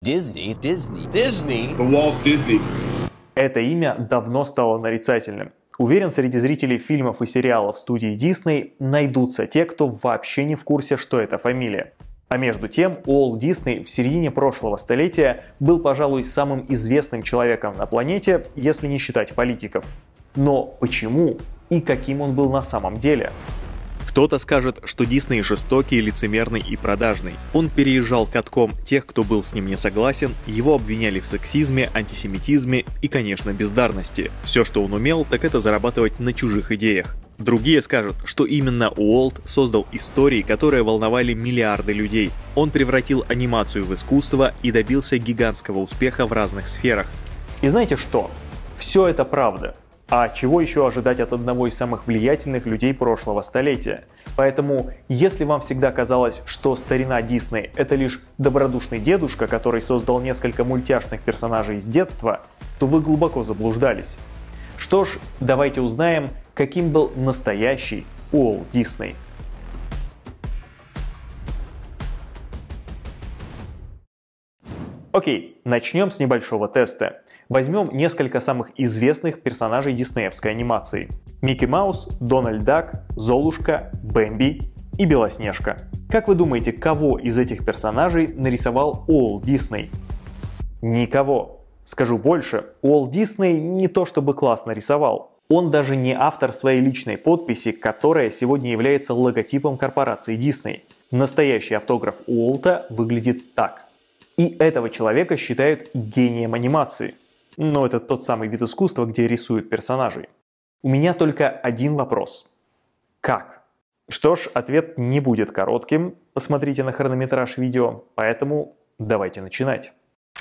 Disney. The Walt Disney. Это имя давно стало нарицательным. Уверен, среди зрителей фильмов и сериалов студии Disney найдутся те, кто вообще не в курсе, что это фамилия. А между тем, Уолт Дисней в середине прошлого столетия был, пожалуй, самым известным человеком на планете, если не считать политиков. Но почему и каким он был на самом деле? Кто-то скажет, что Дисней жестокий, лицемерный и продажный. Он переезжал катком тех, кто был с ним не согласен, его обвиняли в сексизме, антисемитизме и, конечно, бездарности. Все, что он умел, так это зарабатывать на чужих идеях. Другие скажут, что именно Уолт создал истории, которые волновали миллиарды людей. Он превратил анимацию в искусство и добился гигантского успеха в разных сферах. И знаете что? Все это правда. А чего еще ожидать от одного из самых влиятельных людей прошлого столетия? Поэтому, если вам всегда казалось, что старина Дисней — это лишь добродушный дедушка, который создал несколько мультяшных персонажей из детства, то вы глубоко заблуждались. Что ж, давайте узнаем, каким был настоящий Уолт Дисней. Окей, начнем с небольшого теста. Возьмем несколько самых известных персонажей диснеевской анимации. Микки Маус, Дональд Дак, Золушка, Бэмби и Белоснежка. Как вы думаете, кого из этих персонажей нарисовал Уолт Дисней? Никого. Скажу больше, Уолт Дисней не то чтобы классно рисовал. Он даже не автор своей личной подписи, которая сегодня является логотипом корпорации Disney. Настоящий автограф Уолта выглядит так. И этого человека считают гением анимации. Но это тот самый вид искусства, где рисуют персонажей. У меня только один вопрос. Как? Что ж, ответ не будет коротким. Посмотрите на хронометраж видео, поэтому давайте начинать.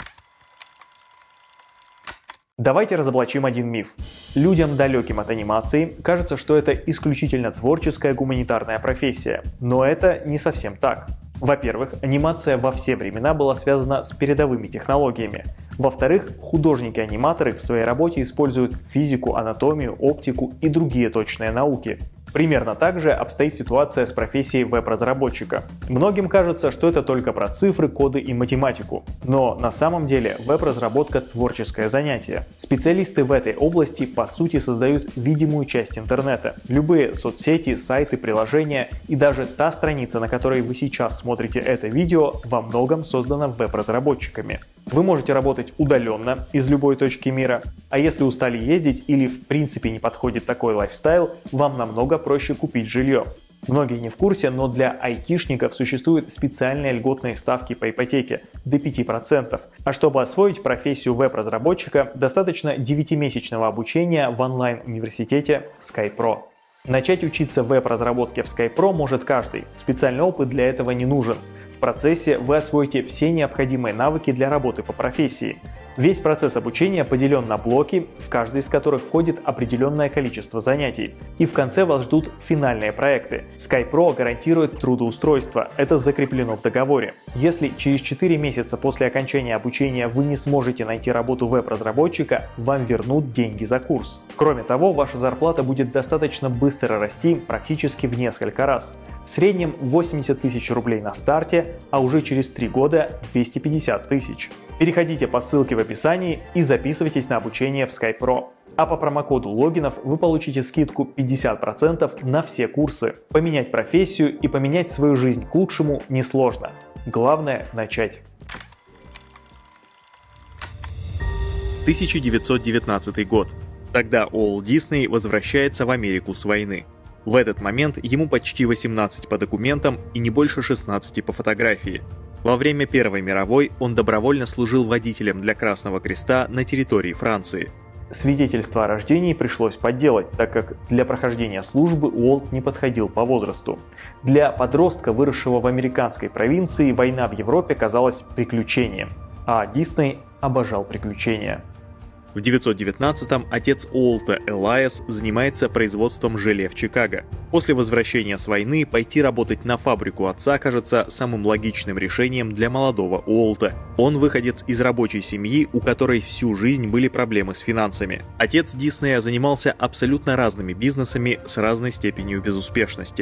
Давайте разоблачим один миф. Людям, далеким от анимации, кажется, что это исключительно творческая гуманитарная профессия. Но это не совсем так. Во-первых, анимация во все времена была связана с передовыми технологиями. Во-вторых, художники-аниматоры в своей работе используют физику, анатомию, оптику и другие точные науки. Примерно так же обстоит ситуация с профессией веб-разработчика. Многим кажется, что это только про цифры, коды и математику. Но на самом деле веб-разработка — творческое занятие. Специалисты в этой области по сути создают видимую часть интернета. Любые соцсети, сайты, приложения и даже та страница, на которой вы сейчас смотрите это видео, во многом создана веб-разработчиками. Вы можете работать удаленно из любой точки мира, а если устали ездить или в принципе не подходит такой лайфстайл, вам намного проще купить жилье. Многие не в курсе, но для айтишников существуют специальные льготные ставки по ипотеке до 5%. А чтобы освоить профессию веб-разработчика, достаточно 9-месячного обучения в онлайн-университете SkyPro. Начать учиться веб-разработке в SkyPro может каждый, специальный опыт для этого не нужен. В процессе вы освоите все необходимые навыки для работы по профессии. Весь процесс обучения поделен на блоки, в каждый из которых входит определенное количество занятий. И в конце вас ждут финальные проекты. SkyPro гарантирует трудоустройство, это закреплено в договоре. Если через 4 месяца после окончания обучения вы не сможете найти работу веб-разработчика, вам вернут деньги за курс. Кроме того, ваша зарплата будет достаточно быстро расти, практически в несколько раз. В среднем 80 тысяч рублей на старте, а уже через 3 года 250 тысяч. Переходите по ссылке в описании и записывайтесь на обучение в SkyPro. А по промокоду логинов вы получите скидку 50% на все курсы. Поменять профессию и поменять свою жизнь к лучшему несложно. Главное — начать. 1919 год. Тогда Уолт Дисней возвращается в Америку с войны. В этот момент ему почти 18 по документам и не больше 16 по фотографии. Во время Первой мировой он добровольно служил водителем для Красного Креста на территории Франции. Свидетельство о рождении пришлось подделать, так как для прохождения службы Уолт не подходил по возрасту. Для подростка, выросшего в американской провинции, война в Европе казалась приключением, а Дисней обожал приключения. В 1919-м отец Уолта, Элайас, занимается производством желе в Чикаго. После возвращения с войны пойти работать на фабрику отца кажется самым логичным решением для молодого Уолта. Он выходец из рабочей семьи, у которой всю жизнь были проблемы с финансами. Отец Диснея занимался абсолютно разными бизнесами с разной степенью безуспешности.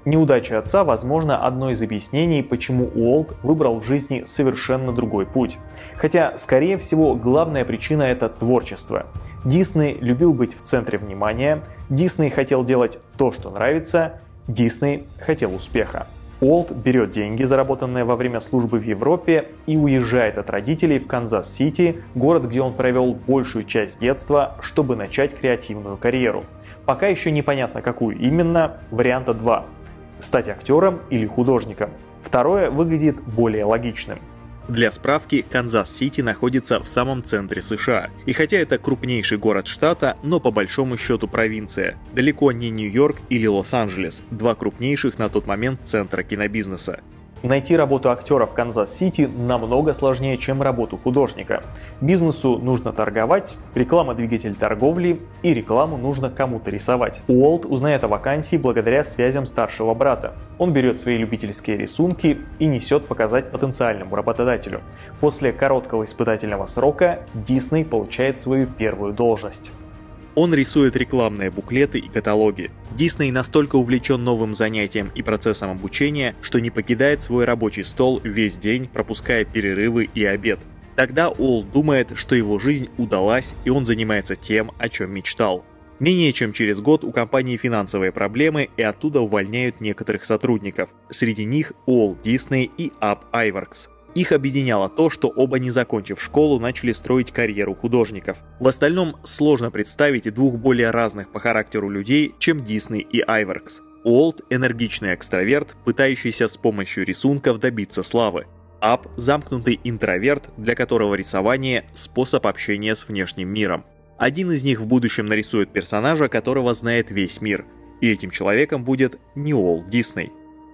Неудача отца, возможно, одно из объяснений, почему Уолт выбрал в жизни совершенно другой путь. Хотя, скорее всего, главная причина – это творчество. Дисней любил быть в центре внимания, Дисней хотел делать то, что нравится, Дисней хотел успеха. Уолт берет деньги, заработанные во время службы в Европе, и уезжает от родителей в Канзас-Сити, город, где он провел большую часть детства, чтобы начать креативную карьеру. Пока еще непонятно, какую именно, варианта 2. Стать актером или художником. Второе выглядит более логичным. Для справки, Канзас-Сити находится в самом центре США. И хотя это крупнейший город штата, но по большому счету провинция. Далеко не Нью-Йорк или Лос-Анджелес, два крупнейших на тот момент центра кинобизнеса. Найти работу актера в Канзас-Сити намного сложнее, чем работу художника. Бизнесу нужно торговать, реклама – двигатель торговли, и рекламу нужно кому-то рисовать. Уолт узнает о вакансии благодаря связям старшего брата. Он берет свои любительские рисунки и несет показать потенциальному работодателю. После короткого испытательного срока Дисней получает свою первую должность. Он рисует рекламные буклеты и каталоги. Дисней настолько увлечен новым занятием и процессом обучения, что не покидает свой рабочий стол весь день, пропуская перерывы и обед. Тогда Уолт думает, что его жизнь удалась, и он занимается тем, о чем мечтал. Менее чем через год у компании финансовые проблемы, и оттуда увольняют некоторых сотрудников. Среди них Уолт Дисней и Аб Айворкс. Их объединяло то, что оба, не закончив школу, начали строить карьеру художников. В остальном сложно представить двух более разных по характеру людей, чем Дисней и Айворкс. Уолт – энергичный экстраверт, пытающийся с помощью рисунков добиться славы. Аб – замкнутый интроверт, для которого рисование – способ общения с внешним миром. Один из них в будущем нарисует персонажа, которого знает весь мир. И этим человеком будет не Уолт Дисней.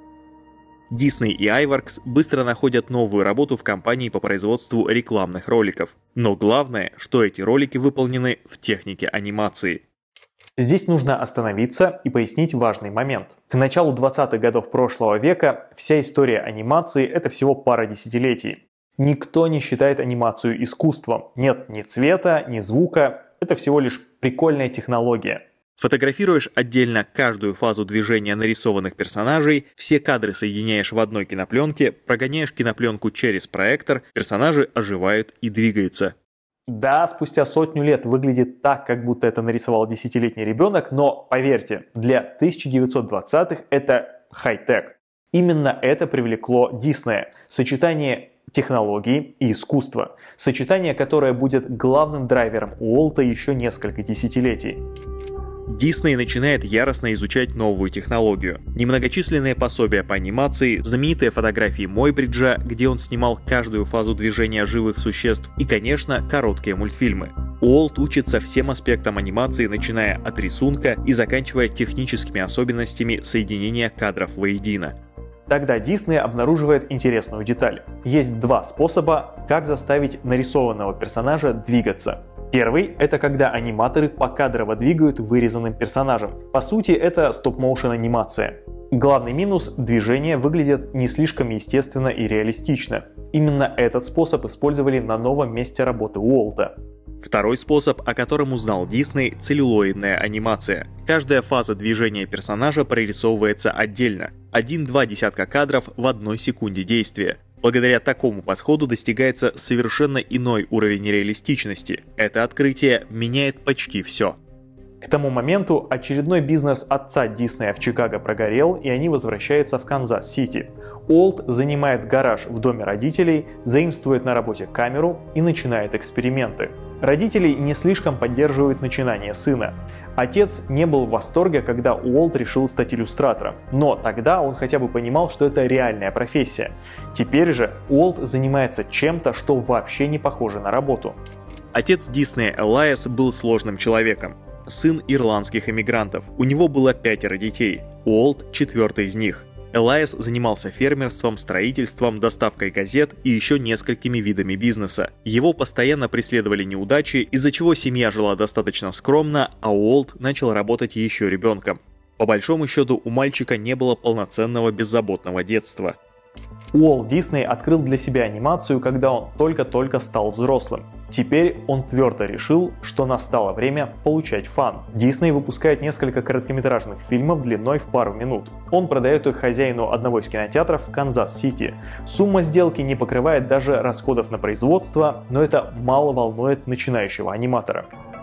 Дисней и Айворкс быстро находят новую работу в компании по производству рекламных роликов. Но главное, что эти ролики выполнены в технике анимации. Здесь нужно остановиться и пояснить важный момент. К началу 20-х годов прошлого века вся история анимации – это всего пара десятилетий. Никто не считает анимацию искусством. Нет ни цвета, ни звука. Это всего лишь прикольная технология. Фотографируешь отдельно каждую фазу движения нарисованных персонажей, все кадры соединяешь в одной кинопленке, прогоняешь кинопленку через проектор, персонажи оживают и двигаются. Да, спустя сотню лет выглядит так, как будто это нарисовал 10-летний ребенок, но поверьте, для 1920-х это хай-тек. Именно это привлекло Диснея. Сочетание технологий и искусства. Сочетание, которое будет главным драйвером Уолта еще несколько десятилетий. Дисней начинает яростно изучать новую технологию. Немногочисленные пособия по анимации, знаменитые фотографии Мойбриджа, где он снимал каждую фазу движения живых существ, и, конечно, короткие мультфильмы. Уолт учится всем аспектам анимации, начиная от рисунка и заканчивая техническими особенностями соединения кадров воедино. Тогда Дисней обнаруживает интересную деталь. Есть два способа, как заставить нарисованного персонажа двигаться. Первый – это когда аниматоры покадрово двигают вырезанным персонажем. По сути, это стоп-моушен анимация. Главный минус – движения выглядят не слишком естественно и реалистично. Именно этот способ использовали на новом месте работы Уолта. Второй способ, о котором узнал Дисней – целлюлоидная анимация. Каждая фаза движения персонажа прорисовывается отдельно. 1-2 десятка кадров в 1 секунде действия. Благодаря такому подходу достигается совершенно иной уровень реалистичности. Это открытие меняет почти все. К тому моменту очередной бизнес отца Диснея в Чикаго прогорел, и они возвращаются в Канзас-Сити. Уолт занимает гараж в доме родителей, заимствует на работе камеру и начинает эксперименты. Родители не слишком поддерживают начинание сына. Отец не был в восторге, когда Уолт решил стать иллюстратором, но тогда он хотя бы понимал, что это реальная профессия. Теперь же Уолт занимается чем-то, что вообще не похоже на работу. Отец Диснея Элайас был сложным человеком. Сын ирландских эмигрантов. У него было 5 детей. Уолт – 4-й из них. Элайас занимался фермерством, строительством, доставкой газет и еще несколькими видами бизнеса. Его постоянно преследовали неудачи, из-за чего семья жила достаточно скромно, а Уолт начал работать еще ребенком. По большому счету, у мальчика не было полноценного беззаботного детства. Уолт Дисней открыл для себя анимацию, когда он только-только стал взрослым. Теперь он твердо решил, что настало время получать фан. Дисней выпускает несколько короткометражных фильмов длиной в пару минут. Он продает их хозяину одного из кинотеатров в Канзас-Сити. Сумма сделки не покрывает даже расходов на производство, но это мало волнует начинающего аниматора.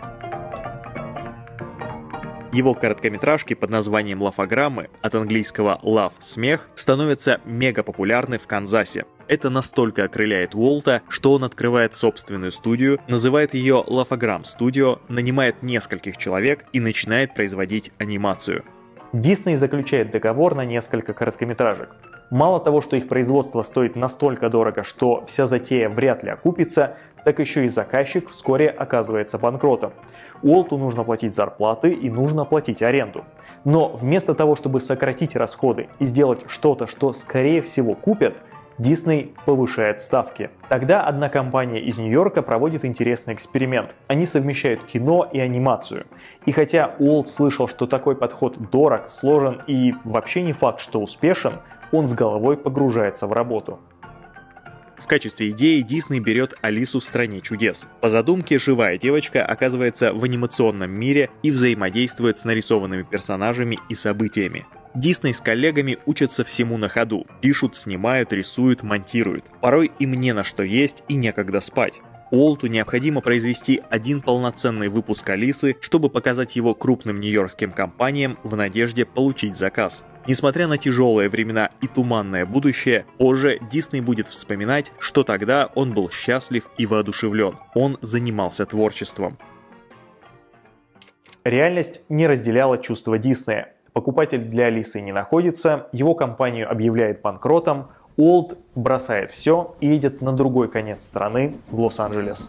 Его короткометражки под названием «Лафограммы», от английского «love» — «смех», становятся мега популярны в Канзасе. Это настолько окрыляет Уолта, что он открывает собственную студию, называет ее «Лафограмм Studio», нанимает нескольких человек и начинает производить анимацию. Дисней заключает договор на несколько короткометражек. Мало того, что их производство стоит настолько дорого, что вся затея вряд ли окупится, так еще и заказчик вскоре оказывается банкротом. Уолту нужно платить зарплаты и нужно платить аренду. Но вместо того, чтобы сократить расходы и сделать что-то, что скорее всего купят, Дисней повышает ставки. Тогда одна компания из Нью-Йорка проводит интересный эксперимент. Они совмещают кино и анимацию. И хотя Уолт слышал, что такой подход дорог, сложен и вообще не факт, что успешен, он с головой погружается в работу. В качестве идеи Дисней берет Алису в стране чудес. По задумке, живая девочка оказывается в анимационном мире и взаимодействует с нарисованными персонажами и событиями. Дисней с коллегами учатся всему на ходу. Пишут, снимают, рисуют, монтируют. Порой им не на что есть и некогда спать. Уолту необходимо произвести один полноценный выпуск Алисы, чтобы показать его крупным нью-йоркским компаниям в надежде получить заказ. Несмотря на тяжелые времена и туманное будущее, позже Дисней будет вспоминать, что тогда он был счастлив и воодушевлен. Он занимался творчеством. Реальность не разделяла чувства Диснея. Покупатель для Алисы не находится, его компанию объявляет банкротом, Уолт бросает все и едет на другой конец страны, в Лос-Анджелес.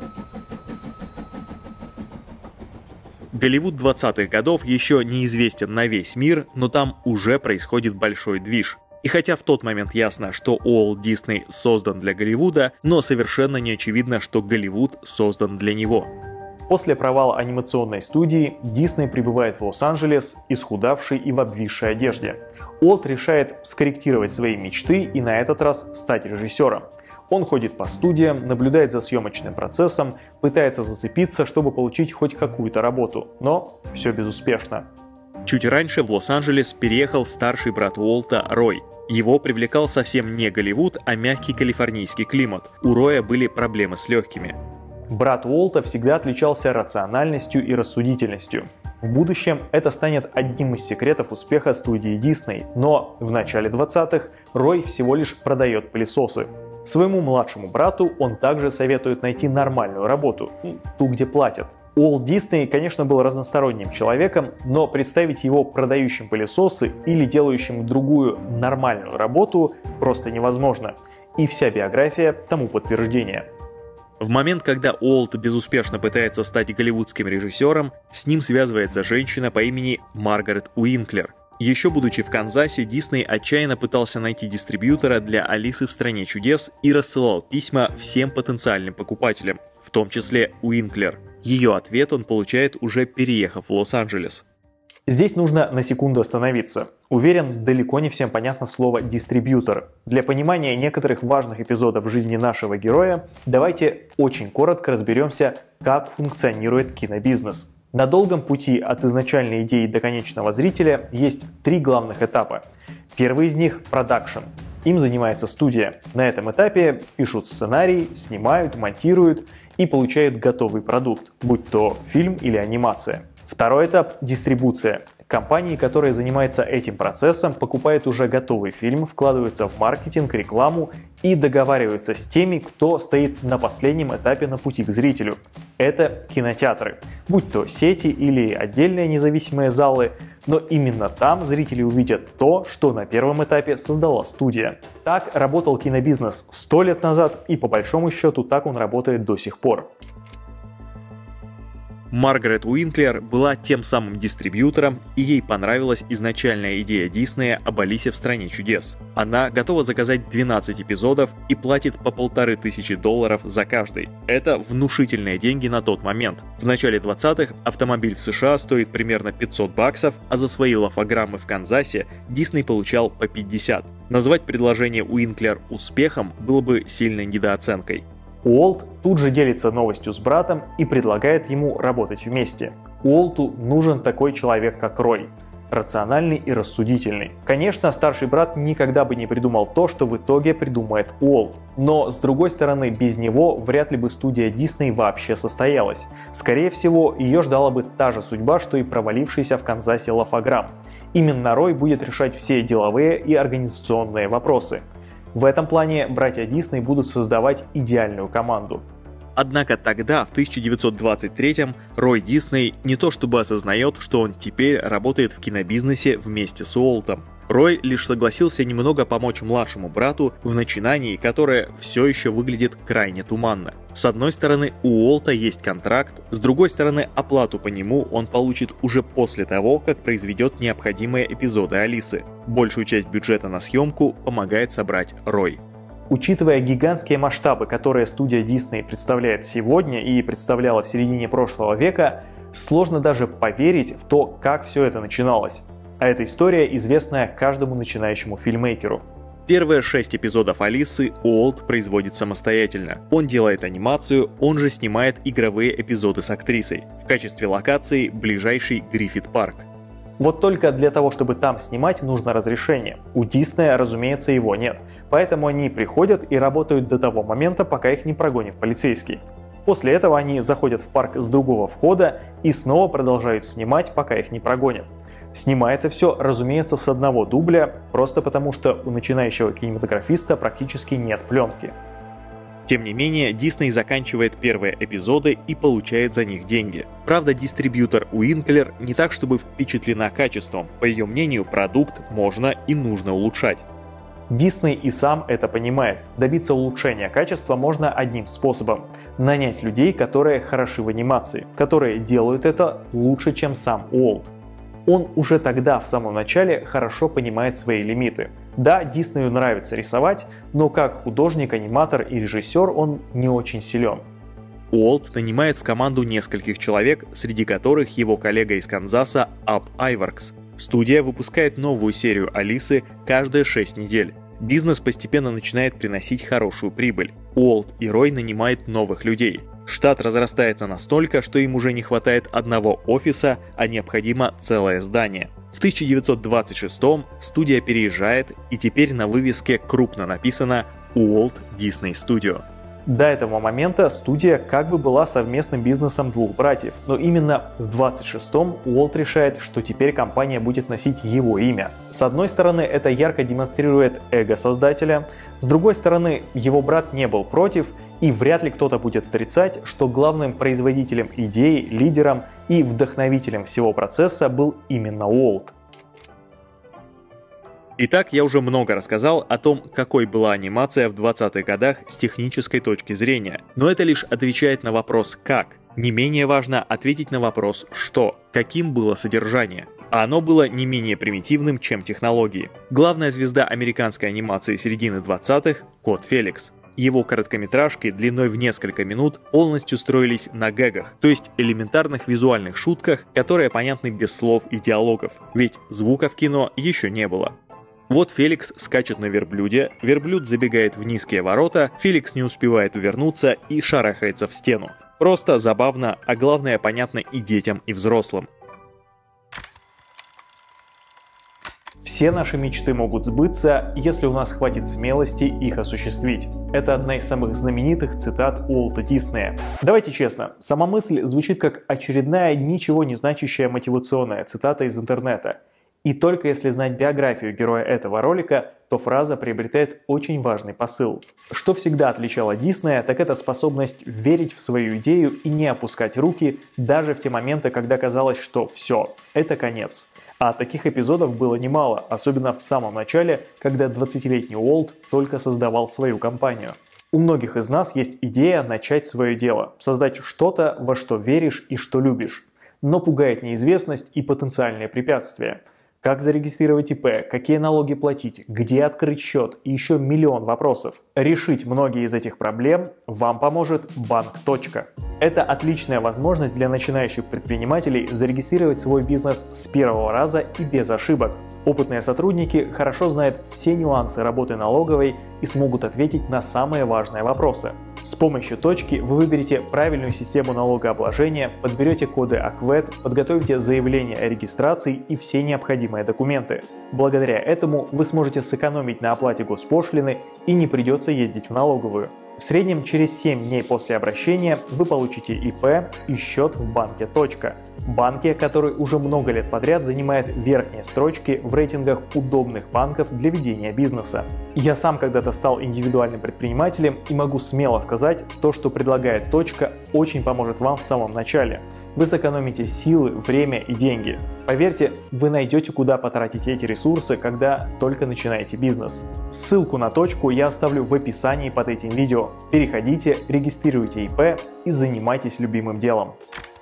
Голливуд 20-х годов еще не известен на весь мир, но там уже происходит большой движ. И хотя в тот момент ясно, что Уолт Дисней создан для Голливуда, но совершенно не очевидно, что Голливуд создан для него. После провала анимационной студии Дисней прибывает в Лос-Анджелес, исхудавший и в обвисшей одежде. Уолт решает скорректировать свои мечты и на этот раз стать режиссером. Он ходит по студиям, наблюдает за съемочным процессом, пытается зацепиться, чтобы получить хоть какую-то работу, но все безуспешно. Чуть раньше в Лос-Анджелес переехал старший брат Уолта Рой. Его привлекал совсем не Голливуд, а мягкий калифорнийский климат. У Роя были проблемы с легкими. Брат Уолта всегда отличался рациональностью и рассудительностью. В будущем это станет одним из секретов успеха студии Disney, но в начале 20-х Рой всего лишь продает пылесосы. Своему младшему брату он также советует найти нормальную работу, ту, где платят. Уолт Дисней, конечно, был разносторонним человеком, но представить его продающим пылесосы или делающим другую нормальную работу просто невозможно. И вся биография тому подтверждение. В момент, когда Уолт безуспешно пытается стать голливудским режиссером, с ним связывается женщина по имени Маргарет Уинклер. Еще будучи в Канзасе, Дисней отчаянно пытался найти дистрибьютора для Алисы в стране чудес и рассылал письма всем потенциальным покупателям, в том числе Уинклер. Ее ответ он получает, уже переехав в Лос-Анджелес. Здесь нужно на секунду остановиться. Уверен, далеко не всем понятно слово «дистрибьютор». Для понимания некоторых важных эпизодов в жизни нашего героя давайте очень коротко разберемся, как функционирует кинобизнес. На долгом пути от изначальной идеи до конечного зрителя есть 3 главных этапа. Первый из них – продакшн. Им занимается студия. На этом этапе пишут сценарий, снимают, монтируют и получают готовый продукт, будь то фильм или анимация. Второй этап – дистрибуция. Компании, которые занимаются этим процессом, покупают уже готовый фильм, вкладываются в маркетинг, рекламу и договариваются с теми, кто стоит на последнем этапе на пути к зрителю. Это кинотеатры, будь то сети или отдельные независимые залы, но именно там зрители увидят то, что на первом этапе создала студия. Так работал кинобизнес 100 лет назад, и по большому счету так он работает до сих пор. Маргарет Уинклер была тем самым дистрибьютором, и ей понравилась изначальная идея Диснея об Алисе в стране чудес. Она готова заказать 12 эпизодов и платит по $1500 за каждый. Это внушительные деньги на тот момент. В начале 20-х автомобиль в США стоит примерно $500, а за свои лафограммы в Канзасе Дисней получал по 50. Назвать предложение Уинклер успехом было бы сильной недооценкой. Уолт тут же делится новостью с братом и предлагает ему работать вместе. Уолту нужен такой человек, как Рой. Рациональный и рассудительный. Конечно, старший брат никогда бы не придумал то, что в итоге придумает Уолт. Но, с другой стороны, без него вряд ли бы студия Disney вообще состоялась. Скорее всего, ее ждала бы та же судьба, что и провалившийся в Канзасе Лафаграм. Именно Рой будет решать все деловые и организационные вопросы. В этом плане братья Дисней будут создавать идеальную команду. Однако тогда, в 1923-м, Рой Дисней не то чтобы осознает, что он теперь работает в кинобизнесе вместе с Уолтом. Рой лишь согласился немного помочь младшему брату в начинании, которое все еще выглядит крайне туманно. С одной стороны, у Уолта есть контракт, с другой стороны, оплату по нему он получит уже после того, как произведет необходимые эпизоды Алисы. Большую часть бюджета на съемку помогает собрать Рой. Учитывая гигантские масштабы, которые студия Disney представляет сегодня и представляла в середине прошлого века, сложно даже поверить в то, как все это начиналось. А эта история известная каждому начинающему фильммейкеру. Первые 6 эпизодов Алисы Уолт производит самостоятельно. Он делает анимацию, он же снимает игровые эпизоды с актрисой. В качестве локации ближайший Гриффит-парк. Вот только для того, чтобы там снимать, нужно разрешение. У Диснея, разумеется, его нет. Поэтому они приходят и работают до того момента, пока их не прогонит полицейский. После этого они заходят в парк с другого входа и снова продолжают снимать, пока их не прогонят. Снимается все, разумеется, с одного дубля, просто потому что у начинающего кинематографиста практически нет пленки. Тем не менее, Disney заканчивает первые эпизоды и получает за них деньги. Правда, дистрибьютор Уинклер не так чтобы впечатлена качеством. По ее мнению, продукт можно и нужно улучшать. Disney и сам это понимает. Добиться улучшения качества можно одним способом – нанять людей, которые хороши в анимации, которые делают это лучше, чем сам Уолт. Он уже тогда, в самом начале, хорошо понимает свои лимиты. Да, Диснею нравится рисовать, но как художник, аниматор и режиссер он не очень силен. Уолт нанимает в команду нескольких человек, среди которых его коллега из Канзаса Аб Айваркс. Студия выпускает новую серию Алисы каждые 6 недель. Бизнес постепенно начинает приносить хорошую прибыль. Уолт и Рой нанимают новых людей. Штат разрастается настолько, что им уже не хватает одного офиса, а необходимо целое здание. В 1926-м студия переезжает, и теперь на вывеске крупно написано «Уолт Дисней Studio». До этого момента студия как бы была совместным бизнесом двух братьев, но именно в 26-м Уолт решает, что теперь компания будет носить его имя. С одной стороны, это ярко демонстрирует эго создателя, с другой стороны, его брат не был против, и вряд ли кто-то будет отрицать, что главным производителем идей, лидером и вдохновителем всего процесса был именно Уолт. Итак, я уже много рассказал о том, какой была анимация в 20-х годах с технической точки зрения, но это лишь отвечает на вопрос «как?». Не менее важно ответить на вопрос «что?», каким было содержание. А оно было не менее примитивным, чем технологии. Главная звезда американской анимации середины 20-х – Кот Феликс. Его короткометражки длиной в несколько минут полностью строились на гэгах, то есть элементарных визуальных шутках, которые понятны без слов и диалогов, ведь звука в кино еще не было. Вот Феликс скачет на верблюде, верблюд забегает в низкие ворота, Феликс не успевает увернуться и шарахается в стену. Просто забавно, а главное понятно и детям, и взрослым. Все наши мечты могут сбыться, если у нас хватит смелости их осуществить. Это одна из самых знаменитых цитат Уолта Диснея. Давайте честно, сама мысль звучит как очередная ничего не значащая мотивационная цитата из интернета. И только если знать биографию героя этого ролика, то фраза приобретает очень важный посыл. Что всегда отличало Диснея, так это способность верить в свою идею и не опускать руки даже в те моменты, когда казалось, что все, это конец. А таких эпизодов было немало, особенно в самом начале, когда 20-летний Уолт только создавал свою компанию. У многих из нас есть идея начать свое дело, создать что-то, во что веришь и что любишь. Но пугает неизвестность и потенциальные препятствия. Как зарегистрировать ИП, какие налоги платить, где открыть счет и еще миллион вопросов. Решить многие из этих проблем вам поможет Банк. Это отличная возможность для начинающих предпринимателей зарегистрировать свой бизнес с первого раза и без ошибок. Опытные сотрудники хорошо знают все нюансы работы налоговой и смогут ответить на самые важные вопросы. С помощью точки вы выберете правильную систему налогообложения, подберете коды АКВЭД, подготовите заявление о регистрации и все необходимые документы. Благодаря этому вы сможете сэкономить на оплате госпошлины и не придется ездить в налоговую. В среднем через 7 дней после обращения вы получите ИП и счет в банке «Точка». Банке, который уже много лет подряд занимает верхние строчки в рейтингах удобных банков для ведения бизнеса. Я сам когда-то стал индивидуальным предпринимателем и могу смело сказать, то, что предлагает «Точка», очень поможет вам в самом начале. Вы сэкономите силы, время и деньги. Поверьте, вы найдете, куда потратить эти ресурсы, когда только начинаете бизнес. Ссылку на «Точку» я оставлю в описании под этим видео. Переходите, регистрируйте ИП и занимайтесь любимым делом.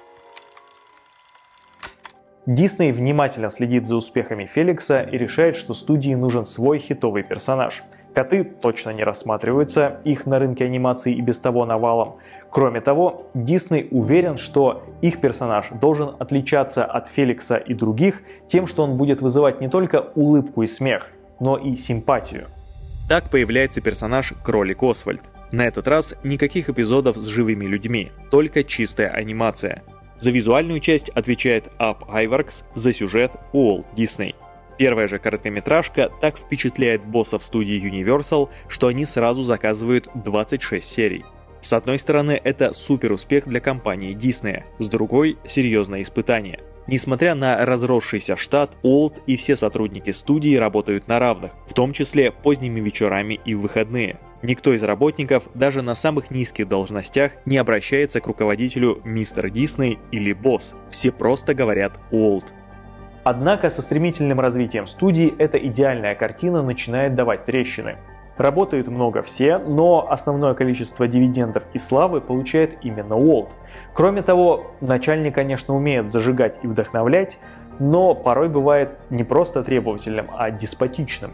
Дисней внимательно следит за успехами Феликса и решает, что студии нужен свой хитовый персонаж. Коты точно не рассматриваются, их на рынке анимации и без того навалом. Кроме того, Дисней уверен, что их персонаж должен отличаться от Феликса и других тем, что он будет вызывать не только улыбку и смех, но и симпатию. Так появляется персонаж Кролик Освальд. На этот раз никаких эпизодов с живыми людьми, только чистая анимация. За визуальную часть отвечает Ап Айваркс, за сюжет Уолт Дисней. Первая же короткометражка так впечатляет боссов студии Universal, что они сразу заказывают 26 серий. С одной стороны, это супер успех для компании Disney, с другой – серьезное испытание. Несмотря на разросшийся штат, Уолт и все сотрудники студии работают на равных, в том числе поздними вечерами и в выходные. Никто из работников, даже на самых низких должностях, не обращается к руководителю «Мистер Дисней» или «Босс». Все просто говорят «Уолт». Однако со стремительным развитием студии эта идеальная картина начинает давать трещины. Работают много все, но основное количество дивидендов и славы получает именно Уолт. Кроме того, начальник, конечно, умеет зажигать и вдохновлять, но порой бывает не просто требовательным, а деспотичным.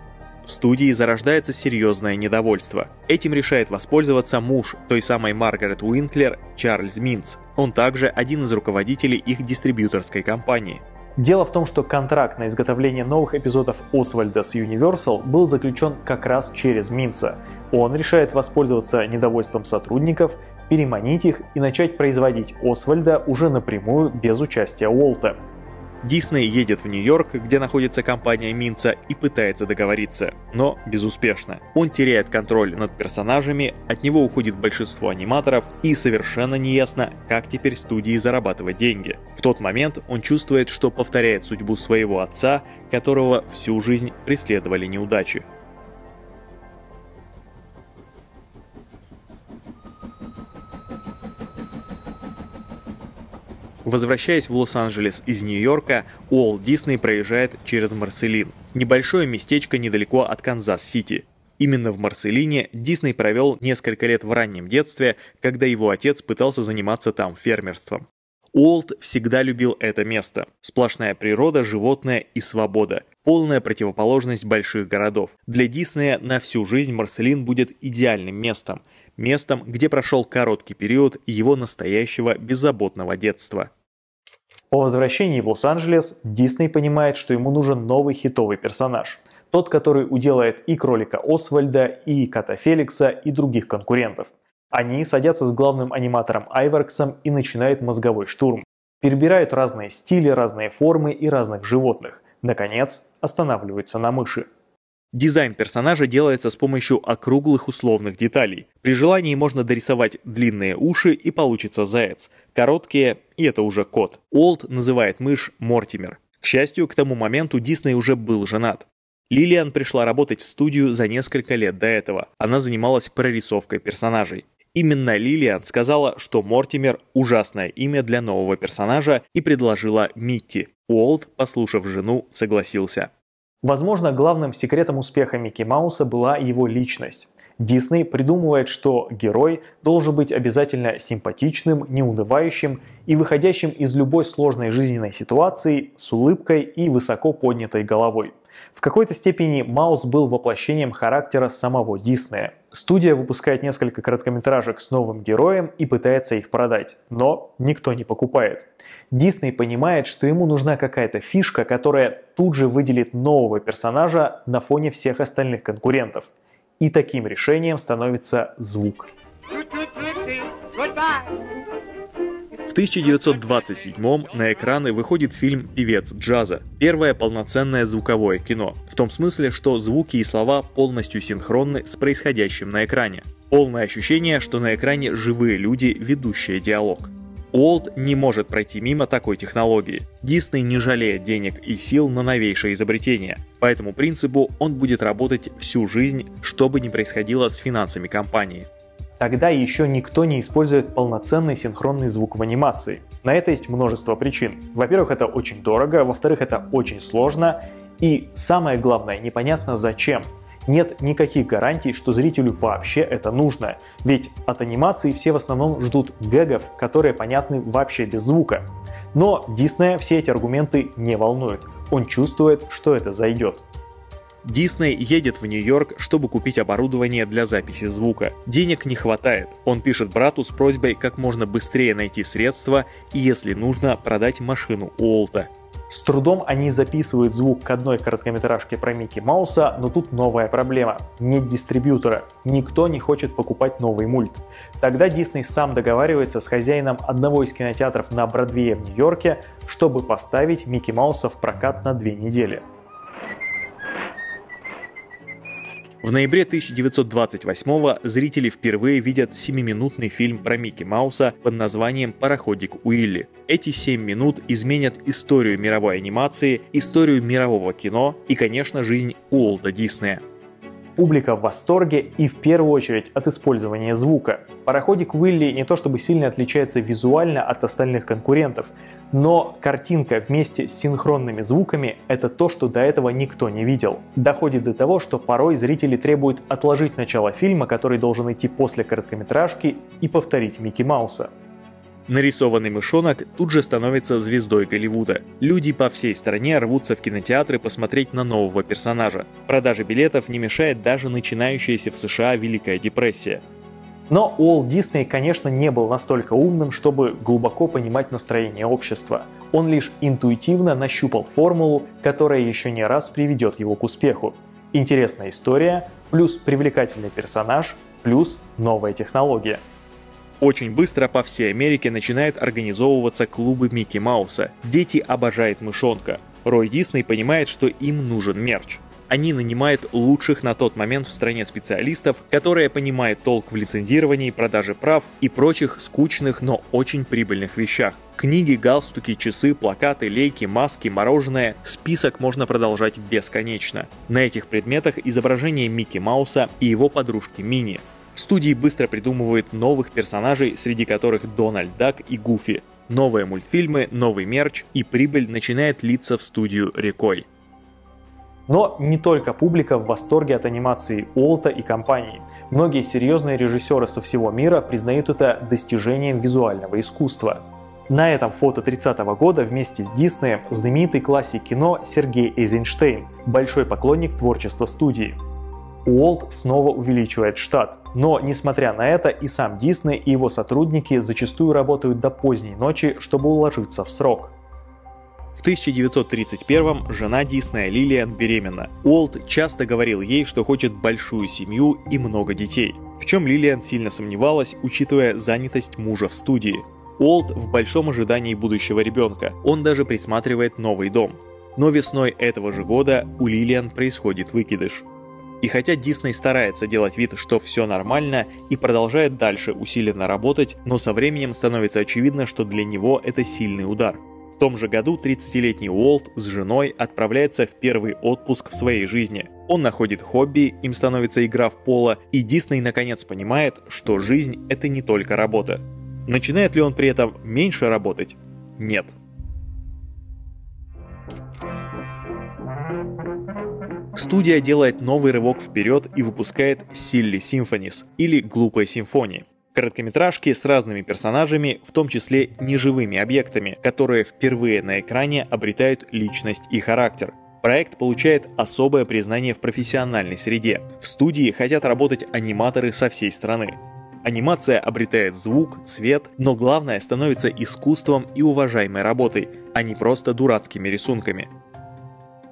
В студии зарождается серьезное недовольство. Этим решает воспользоваться муж той самой Маргарет Уинклер, Чарльз Минц. Он также один из руководителей их дистрибьюторской компании. Дело в том, что контракт на изготовление новых эпизодов Освальда с Universal был заключен как раз через Минца. Он решает воспользоваться недовольством сотрудников, переманить их и начать производить Освальда уже напрямую без участия Уолта. Дисней едет в Нью-Йорк, где находится компания Минца, и пытается договориться, но безуспешно. Он теряет контроль над персонажами, от него уходит большинство аниматоров, и совершенно неясно, как теперь студии зарабатывать деньги. В тот момент он чувствует, что повторяет судьбу своего отца, которого всю жизнь преследовали неудачи. Возвращаясь в Лос-Анджелес из Нью-Йорка, Уолт Дисней проезжает через Марселин, небольшое местечко недалеко от Канзас-Сити. Именно в Марселине Дисней провел несколько лет в раннем детстве, когда его отец пытался заниматься там фермерством. Уолт всегда любил это место. Сплошная природа, животное и свобода. Полная противоположность больших городов. Для Диснея на всю жизнь Марселин будет идеальным местом. Местом, где прошел короткий период его настоящего беззаботного детства. По возвращении в Лос-Анджелес Дисней понимает, что ему нужен новый хитовый персонаж. Тот, который уделает и кролика Освальда, и кота Феликса, и других конкурентов. Они садятся с главным аниматором Айварксом и начинают мозговой штурм. Перебирают разные стили, разные формы и разных животных. Наконец, останавливаются на мыши. Дизайн персонажа делается с помощью округлых условных деталей. При желании можно дорисовать длинные уши и получится заяц, короткие и это уже кот. Уолт называет мышь Мортимер. К счастью, к тому моменту Дисней уже был женат. Лилиан пришла работать в студию за несколько лет до этого. Она занималась прорисовкой персонажей. Именно Лилиан сказала, что Мортимер – ужасное имя для нового персонажа и предложила Микки. Уолт, послушав жену, согласился. Возможно, главным секретом успеха Микки Мауса была его личность. Дисней придумывает, что герой должен быть обязательно симпатичным, неунывающим и выходящим из любой сложной жизненной ситуации с улыбкой и высоко поднятой головой. В какой-то степени Маус был воплощением характера самого Диснея. Студия выпускает несколько короткометражек с новым героем и пытается их продать, но никто не покупает. Дисней понимает, что ему нужна какая-то фишка, которая тут же выделит нового персонажа на фоне всех остальных конкурентов. И таким решением становится звук. В 1927-м на экраны выходит фильм «Певец джаза». Первое полноценное звуковое кино. В том смысле, что звуки и слова полностью синхронны с происходящим на экране. Полное ощущение, что на экране живые люди, ведущие диалог. Уолт не может пройти мимо такой технологии. Дисней не жалеет денег и сил на новейшее изобретение. По этому принципу он будет работать всю жизнь, что бы ни происходило с финансами компании. Тогда еще никто не использует полноценный синхронный звук в анимации. На это есть множество причин. Во-первых, это очень дорого, во-вторых, это очень сложно, и самое главное, непонятно зачем. Нет никаких гарантий, что зрителю вообще это нужно, ведь от анимации все в основном ждут гэгов, которые понятны вообще без звука. Но Диснея все эти аргументы не волнуют, он чувствует, что это зайдет. Дисней едет в Нью-Йорк, чтобы купить оборудование для записи звука. Денег не хватает. Он пишет брату с просьбой как можно быстрее найти средства и, если нужно, продать машину Уолта. С трудом они записывают звук к одной короткометражке про Микки Мауса, но тут новая проблема. Нет дистрибьютора. Никто не хочет покупать новый мульт. Тогда Дисней сам договаривается с хозяином одного из кинотеатров на Бродвее в Нью-Йорке, чтобы поставить Микки Мауса в прокат на 2 недели. В ноябре 1928-го зрители впервые видят 7-минутный фильм про Микки Мауса под названием «Пароходик Уилли». Эти 7 минут изменят историю мировой анимации, историю мирового кино и, конечно, жизнь Уолта Диснея. Публика в восторге и в первую очередь от использования звука. Пароходик Уилли не то чтобы сильно отличается визуально от остальных конкурентов, но картинка вместе с синхронными звуками – это то, что до этого никто не видел. Доходит до того, что порой зрители требуют отложить начало фильма, который должен идти после короткометражки, и повторить Микки Мауса. Нарисованный мышонок тут же становится звездой Голливуда. Люди по всей стране рвутся в кинотеатры посмотреть на нового персонажа. Продаже билетов не мешает даже начинающаяся в США Великая депрессия. Но Уолт Дисней, конечно, не был настолько умным, чтобы глубоко понимать настроение общества. Он лишь интуитивно нащупал формулу, которая еще не раз приведет его к успеху. Интересная история, плюс привлекательный персонаж, плюс новая технология. Очень быстро по всей Америке начинают организовываться клубы Микки Мауса. Дети обожают мышонка. Рой Дисней понимает, что им нужен мерч. Они нанимают лучших на тот момент в стране специалистов, которые понимают толк в лицензировании, продаже прав и прочих скучных, но очень прибыльных вещах. Книги, галстуки, часы, плакаты, лейки, маски, мороженое. Список можно продолжать бесконечно. На этих предметах изображение Микки Мауса и его подружки Мини. В студии быстро придумывают новых персонажей, среди которых Дональд Дак и Гуфи. Новые мультфильмы, новый мерч, и прибыль начинает литься в студию рекой. Но не только публика в восторге от анимации Уолта и компании. Многие серьезные режиссеры со всего мира признают это достижением визуального искусства. На этом фото 30-го года вместе с Диснеем знаменитый классик кино Сергей Эйзенштейн, большой поклонник творчества студии. Уолт снова увеличивает штат, но, несмотря на это, и сам Дисней, и его сотрудники зачастую работают до поздней ночи, чтобы уложиться в срок. В 1931-м жена Диснея Лилиан беременна. Уолт часто говорил ей, что хочет большую семью и много детей, в чем Лилиан сильно сомневалась, учитывая занятость мужа в студии. Уолт в большом ожидании будущего ребенка, он даже присматривает новый дом. Но весной этого же года у Лилиан происходит выкидыш. И хотя Дисней старается делать вид, что все нормально, и продолжает дальше усиленно работать, но со временем становится очевидно, что для него это сильный удар. В том же году 30-летний Уолт с женой отправляется в первый отпуск в своей жизни. Он находит хобби, им становится игра в поло, и Дисней наконец понимает, что жизнь – это не только работа. Начинает ли он при этом меньше работать? Нет. Студия делает новый рывок вперед и выпускает Silly Symphonies, или «Глупые симфонии». Короткометражки с разными персонажами, в том числе неживыми объектами, которые впервые на экране обретают личность и характер. Проект получает особое признание в профессиональной среде. В студии хотят работать аниматоры со всей страны. Анимация обретает звук, цвет, но главное становится искусством и уважаемой работой, а не просто дурацкими рисунками.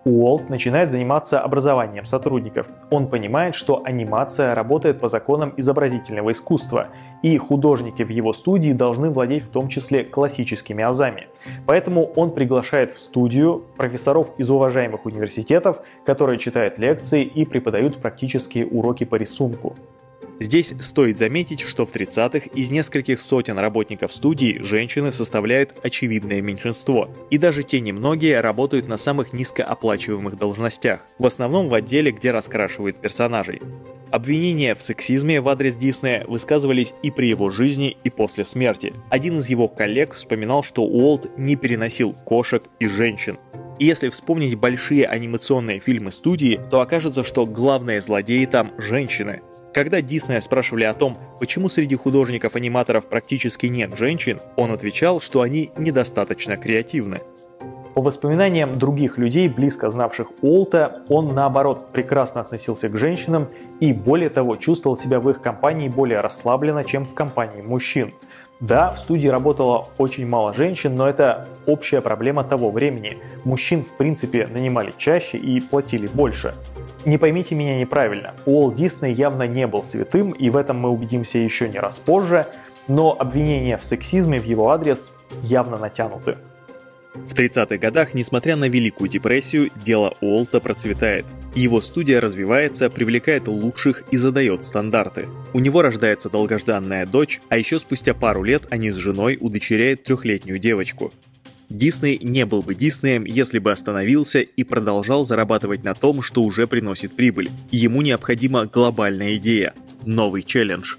Уолт начинает заниматься образованием сотрудников. Он понимает, что анимация работает по законам изобразительного искусства, и художники в его студии должны владеть в том числе классическими азами. Поэтому он приглашает в студию профессоров из уважаемых университетов, которые читают лекции и преподают практические уроки по рисунку. Здесь стоит заметить, что в 30-х из нескольких сотен работников студии женщины составляют очевидное меньшинство. И даже те немногие работают на самых низкооплачиваемых должностях, в основном в отделе, где раскрашивают персонажей. Обвинения в сексизме в адрес Диснея высказывались и при его жизни, и после смерти. Один из его коллег вспоминал, что Уолт не переносил кошек и женщин. И если вспомнить большие анимационные фильмы студии, то окажется, что главные злодеи там – женщины. Когда Диснея спрашивали о том, почему среди художников-аниматоров практически нет женщин, он отвечал, что они недостаточно креативны. По воспоминаниям других людей, близко знавших Уолта, он наоборот прекрасно относился к женщинам и, более того, чувствовал себя в их компании более расслабленно, чем в компании мужчин. Да, в студии работало очень мало женщин, но это общая проблема того времени. Мужчин, в принципе, нанимали чаще и платили больше. Не поймите меня неправильно, Уолт Дисней явно не был святым, и в этом мы убедимся еще не раз позже, но обвинения в сексизме в его адрес явно натянуты. В 30-х годах, несмотря на Великую депрессию, дело Уолта процветает. Его студия развивается, привлекает лучших и задает стандарты. У него рождается долгожданная дочь, а еще спустя пару лет они с женой удочеряют 3-летнюю девочку. Дисней не был бы Диснеем, если бы остановился и продолжал зарабатывать на том, что уже приносит прибыль. Ему необходима глобальная идея, новый челлендж.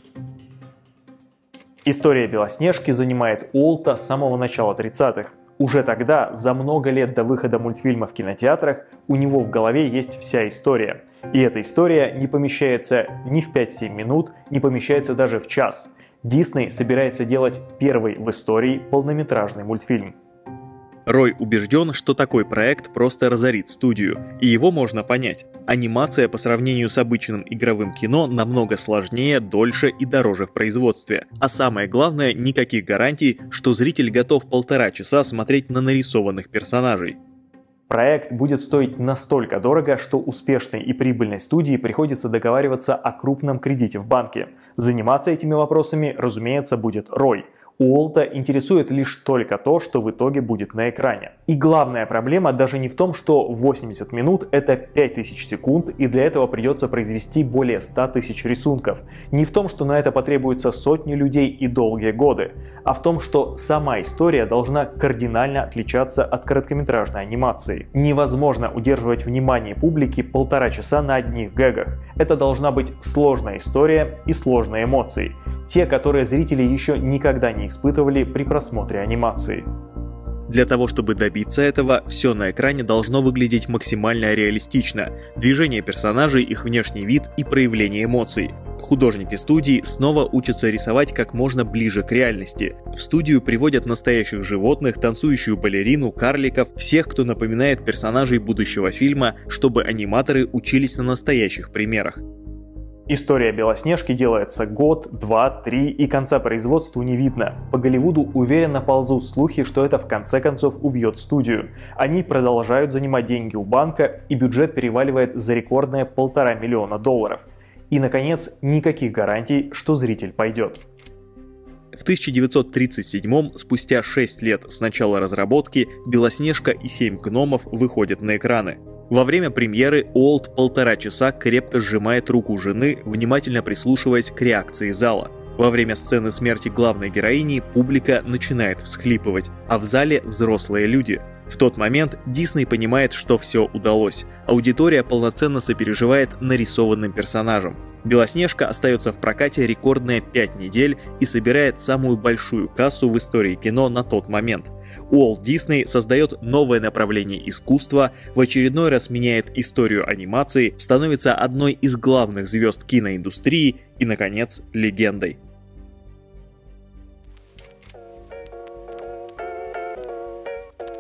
История Белоснежки занимает Уолта с самого начала 30-х. Уже тогда, за много лет до выхода мультфильма в кинотеатрах, у него в голове есть вся история. И эта история не помещается ни в 5-7 минут, не помещается даже в час. Дисней собирается делать первый в истории полнометражный мультфильм. Рой убежден, что такой проект просто разорит студию, и его можно понять. Анимация по сравнению с обычным игровым кино намного сложнее, дольше и дороже в производстве. А самое главное, никаких гарантий, что зритель готов 1,5 часа смотреть на нарисованных персонажей. Проект будет стоить настолько дорого, что успешной и прибыльной студии приходится договариваться о крупном кредите в банке. Заниматься этими вопросами, разумеется, будет Рой. Уолта интересует лишь только то, что в итоге будет на экране. И главная проблема даже не в том, что 80 минут это 5000 секунд, и для этого придется произвести более 100 тысяч рисунков. Не в том, что на это потребуется сотни людей и долгие годы, а в том, что сама история должна кардинально отличаться от короткометражной анимации. Невозможно удерживать внимание публики 1,5 часа на одних гэгах. Это должна быть сложная история и сложные эмоции. Те, которые зрители еще никогда не испытывали при просмотре анимации. Для того, чтобы добиться этого, все на экране должно выглядеть максимально реалистично. Движения персонажей, их внешний вид и проявление эмоций. Художники студии снова учатся рисовать как можно ближе к реальности. В студию приводят настоящих животных, танцующую балерину, карликов, всех, кто напоминает персонажей будущего фильма, чтобы аниматоры учились на настоящих примерах. История Белоснежки делается год, 2, 3 и конца производству не видно. По Голливуду уверенно ползут слухи, что это в конце концов убьет студию. Они продолжают занимать деньги у банка, и бюджет переваливает за рекордные $1,5 миллиона. И, наконец, никаких гарантий, что зритель пойдет. В 1937-м, спустя 6 лет с начала разработки, «Белоснежка и 7 гномов» выходят на экраны. Во время премьеры Уолт 1,5 часа крепко сжимает руку жены, внимательно прислушиваясь к реакции зала. Во время сцены смерти главной героини публика начинает всхлипывать, а в зале взрослые люди. В тот момент Дисней понимает, что все удалось. Аудитория полноценно сопереживает нарисованным персонажам. «Белоснежка» остается в прокате рекордные 5 недель и собирает самую большую кассу в истории кино на тот момент. Уолт Дисней создает новое направление искусства, в очередной раз меняет историю анимации, становится одной из главных звезд киноиндустрии и, наконец, легендой.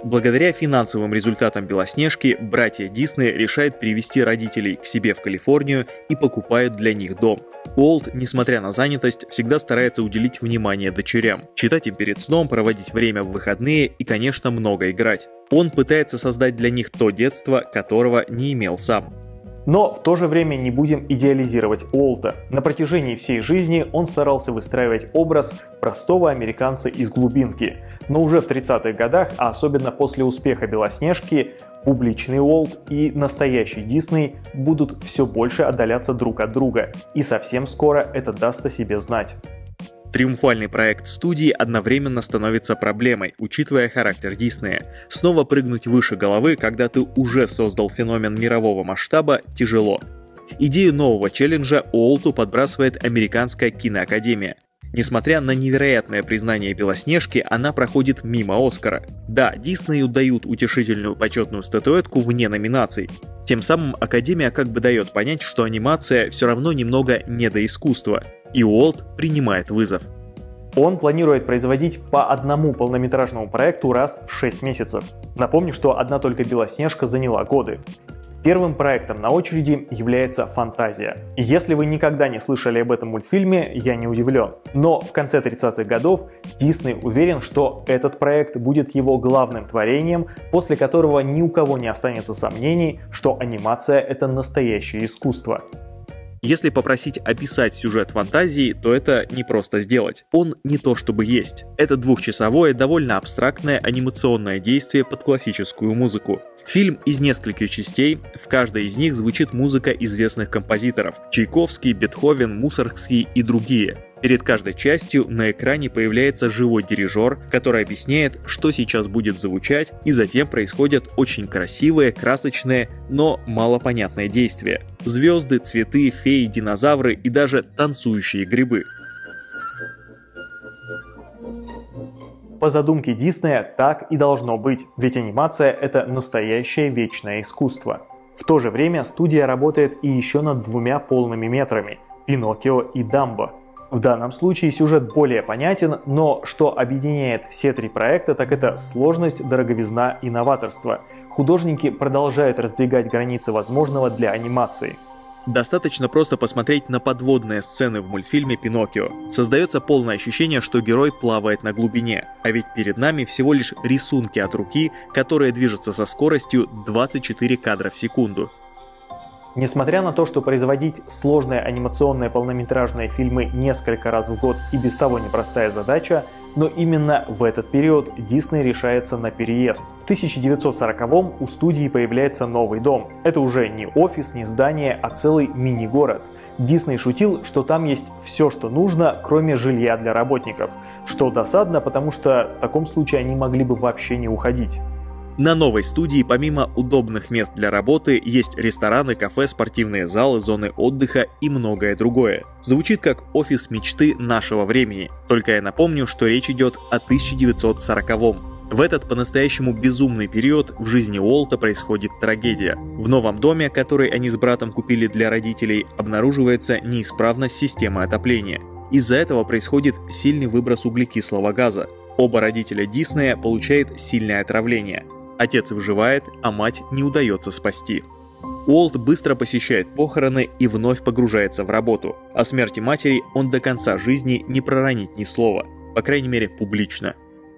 Благодаря финансовым результатам «Белоснежки» братья Дисней решают перевести родителей к себе в Калифорнию и покупают для них дом. Уолт, несмотря на занятость, всегда старается уделить внимание дочерям, читать им перед сном, проводить время в выходные и, конечно, много играть. Он пытается создать для них то детство, которого не имел сам. Но в то же время не будем идеализировать Уолта. На протяжении всей жизни он старался выстраивать образ простого американца из глубинки. Но уже в 30-х годах, а особенно после успеха «Белоснежки», публичный Уолт и настоящий Дисней будут все больше отдаляться друг от друга. И совсем скоро это даст о себе знать. Триумфальный проект студии одновременно становится проблемой, учитывая характер Диснея. Снова прыгнуть выше головы, когда ты уже создал феномен мирового масштаба, тяжело. Идею нового челленджа Уолту подбрасывает Американская киноакадемия. Несмотря на невероятное признание «Белоснежки», она проходит мимо Оскара. Да, Диснею дают утешительную почетную статуэтку вне номинаций. Тем самым Академия как бы дает понять, что анимация все равно немного не до искусства. И Уолт принимает вызов. Он планирует производить по одному полнометражному проекту раз в 6 месяцев. Напомню, что одна только «Белоснежка» заняла годы. Первым проектом на очереди является «Фантазия». И если вы никогда не слышали об этом мультфильме, я не удивлен. Но в конце 30-х годов Дисней уверен, что этот проект будет его главным творением, после которого ни у кого не останется сомнений, что анимация — это настоящее искусство. Если попросить описать сюжет «Фантазии», то это не просто сделать. Он не то чтобы есть. Это двухчасовое, довольно абстрактное анимационное действие под классическую музыку. Фильм из нескольких частей, в каждой из них звучит музыка известных композиторов – Чайковский, Бетховен, Мусоргский и другие. Перед каждой частью на экране появляется живой дирижер, который объясняет, что сейчас будет звучать, и затем происходят очень красивые, красочные, но малопонятные действия. Звезды, цветы, феи, динозавры и даже танцующие грибы. По задумке Диснея так и должно быть, ведь анимация — это настоящее вечное искусство. В то же время студия работает и еще над двумя полными метрами — «Пиноккио» и «Дамбо». В данном случае сюжет более понятен, но что объединяет все три проекта, так это сложность, дороговизна и новаторство. Художники продолжают раздвигать границы возможного для анимации. Достаточно просто посмотреть на подводные сцены в мультфильме «Пиноккио». Создается полное ощущение, что герой плавает на глубине, а ведь перед нами всего лишь рисунки от руки, которые движутся со скоростью 24 кадра в секунду. Несмотря на то, что производить сложные анимационные полнометражные фильмы несколько раз в год и без того непростая задача, но именно в этот период Дисней решается на переезд. В 1940-м у студии появляется новый дом. Это уже не офис, не здание, а целый мини-город. Дисней шутил, что там есть все, что нужно, кроме жилья для работников. Что досадно, потому что в таком случае они могли бы вообще не уходить. На новой студии помимо удобных мест для работы есть рестораны, кафе, спортивные залы, зоны отдыха и многое другое. Звучит как офис мечты нашего времени. Только я напомню, что речь идет о 1940-м. В этот по-настоящему безумный период в жизни Уолта происходит трагедия. В новом доме, который они с братом купили для родителей, обнаруживается неисправность системы отопления. Из-за этого происходит сильный выброс углекислого газа. Оба родителя Диснея получают сильное отравление. Отец выживает, а мать не удается спасти. Уолт быстро посещает похороны и вновь погружается в работу. О смерти матери он до конца жизни не проронит ни слова, по крайней мере публично.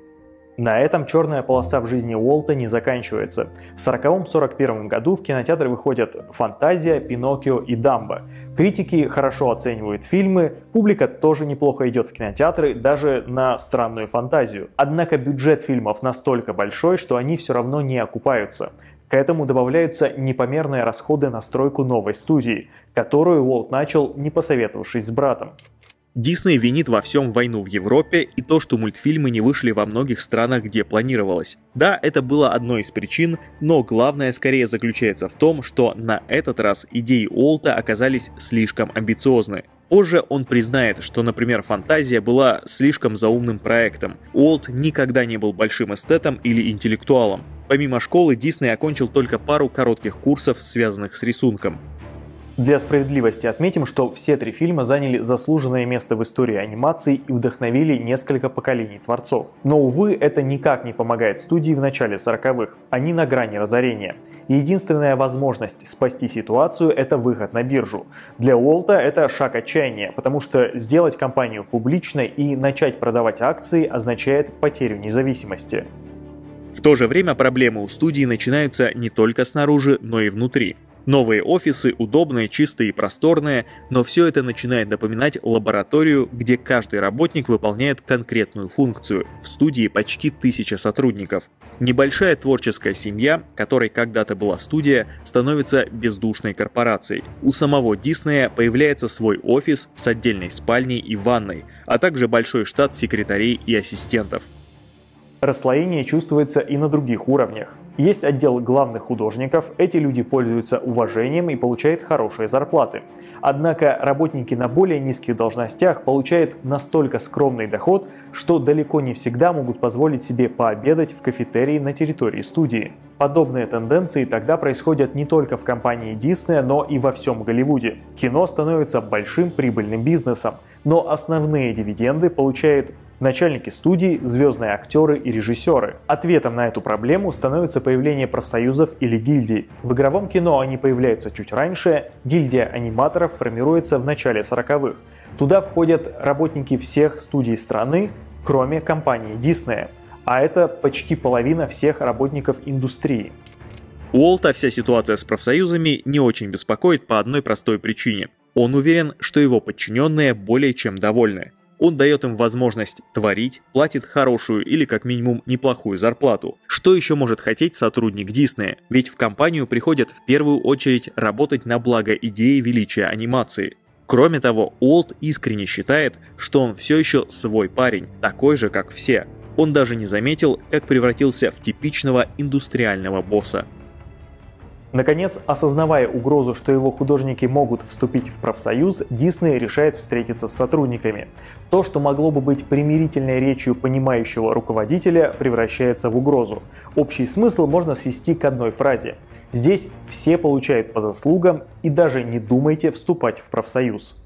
На этом черная полоса в жизни Уолта не заканчивается. В 1940-1941 году в кинотеатры выходят «Фантазия», «Пиноккио» и «Дамбо». Критики хорошо оценивают фильмы, публика тоже неплохо идет в кинотеатры, даже на «Странную фантазию». Однако бюджет фильмов настолько большой, что они все равно не окупаются. К этому добавляются непомерные расходы на стройку новой студии, которую Уолт начал, не посоветовавшись с братом. Дисней винит во всем войну в Европе и то, что мультфильмы не вышли во многих странах, где планировалось. Да, это было одной из причин, но главное скорее заключается в том, что на этот раз идеи Уолта оказались слишком амбициозны. Позже он признает, что, например, «Фантазия» была слишком заумным проектом. Уолт никогда не был большим эстетом или интеллектуалом. Помимо школы, Дисней окончил только пару коротких курсов, связанных с рисунком. Для справедливости отметим, что все 3 фильма заняли заслуженное место в истории анимации и вдохновили несколько поколений творцов. Но, увы, это никак не помогает студии в начале 40-х. Они на грани разорения. Единственная возможность спасти ситуацию – это выход на биржу. Для Уолта это шаг отчаяния, потому что сделать компанию публичной и начать продавать акции означает потерю независимости. В то же время проблемы у студии начинаются не только снаружи, но и внутри. Новые офисы, удобные, чистые и просторные, но все это начинает напоминать лабораторию, где каждый работник выполняет конкретную функцию. В студии почти 1000 сотрудников. Небольшая творческая семья, которой когда-то была студия, становится бездушной корпорацией. У самого Диснея появляется свой офис с отдельной спальней и ванной, а также большой штат секретарей и ассистентов. Расслоение чувствуется и на других уровнях. Есть отдел главных художников, эти люди пользуются уважением и получают хорошие зарплаты. Однако работники на более низких должностях получают настолько скромный доход, что далеко не всегда могут позволить себе пообедать в кафетерии на территории студии. Подобные тенденции тогда происходят не только в компании Disney, но и во всем Голливуде. Кино становится большим прибыльным бизнесом, но основные дивиденды получают начальники студий, звездные актеры и режиссеры. Ответом на эту проблему становится появление профсоюзов или гильдий. В игровом кино они появляются чуть раньше, гильдия аниматоров формируется в начале 40-х. Туда входят работники всех студий страны, кроме компании Disney. А это почти половина всех работников индустрии. Уолта вся ситуация с профсоюзами не очень беспокоит по одной простой причине. Он уверен, что его подчиненные более чем довольны. Он дает им возможность творить, платит хорошую или как минимум неплохую зарплату. Что еще может хотеть сотрудник Диснея? Ведь в компанию приходят в первую очередь работать на благо идеи величия анимации. Кроме того, Уолт искренне считает, что он все еще свой парень, такой же как все. Он даже не заметил, как превратился в типичного индустриального босса. Наконец, осознавая угрозу, что его художники могут вступить в профсоюз, Дисней решает встретиться с сотрудниками. То, что могло бы быть примирительной речью понимающего руководителя, превращается в угрозу. Общий смысл можно свести к одной фразе. Здесь все получают по заслугам и даже не думайте вступать в профсоюз.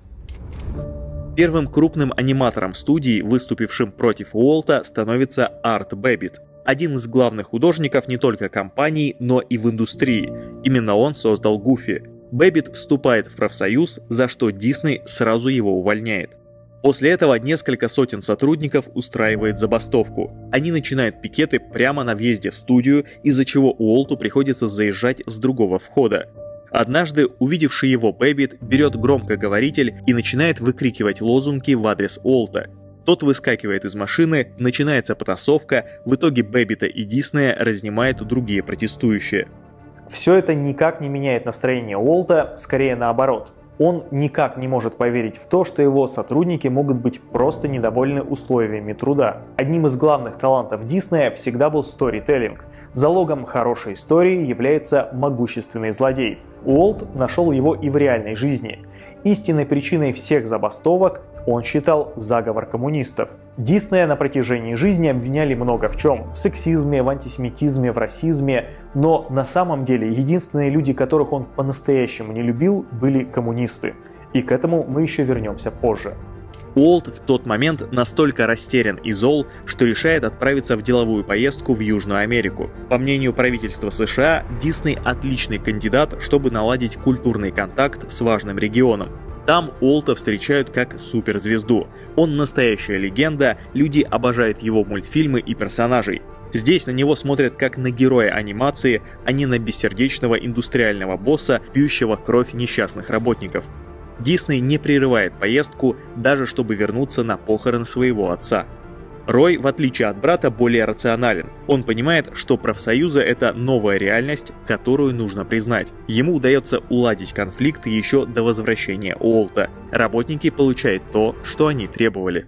Первым крупным аниматором студии, выступившим против Уолта, становится Арт Бэббит. Один из главных художников не только компании, но и в индустрии. Именно он создал Гуфи. Бэббит вступает в профсоюз, за что Дисней сразу его увольняет. После этого несколько сотен сотрудников устраивает забастовку. Они начинают пикеты прямо на въезде в студию, из-за чего Уолту приходится заезжать с другого входа. Однажды, увидевший его Бэббит, берет громкоговоритель и начинает выкрикивать лозунги в адрес Уолта. Тот выскакивает из машины, начинается потасовка, в итоге Бэббита и Диснея разнимают другие протестующие. Все это никак не меняет настроение Уолта, скорее наоборот. Он никак не может поверить в то, что его сотрудники могут быть просто недовольны условиями труда. Одним из главных талантов Диснея всегда был сторителлинг. Залогом хорошей истории является могущественный злодей. Уолт нашел его и в реальной жизни. Истинной причиной всех забастовок он считал заговор коммунистов. Диснея на протяжении жизни обвиняли много в чем. В сексизме, в антисемитизме, в расизме. Но на самом деле единственные люди, которых он по-настоящему не любил, были коммунисты. И к этому мы еще вернемся позже. Уолт в тот момент настолько растерян и зол, что решает отправиться в деловую поездку в Южную Америку. По мнению правительства США, Дисней отличный кандидат, чтобы наладить культурный контакт с важным регионом. Там Уолта встречают как суперзвезду. Он настоящая легенда, люди обожают его мультфильмы и персонажей. Здесь на него смотрят как на героя анимации, а не на бессердечного индустриального босса, пьющего кровь несчастных работников. Дисней не прерывает поездку, даже чтобы вернуться на похороны своего отца. Рой, в отличие от брата, более рационален. Он понимает, что профсоюзы – это новая реальность, которую нужно признать. Ему удается уладить конфликты еще до возвращения Уолта. Работники получают то, что они требовали.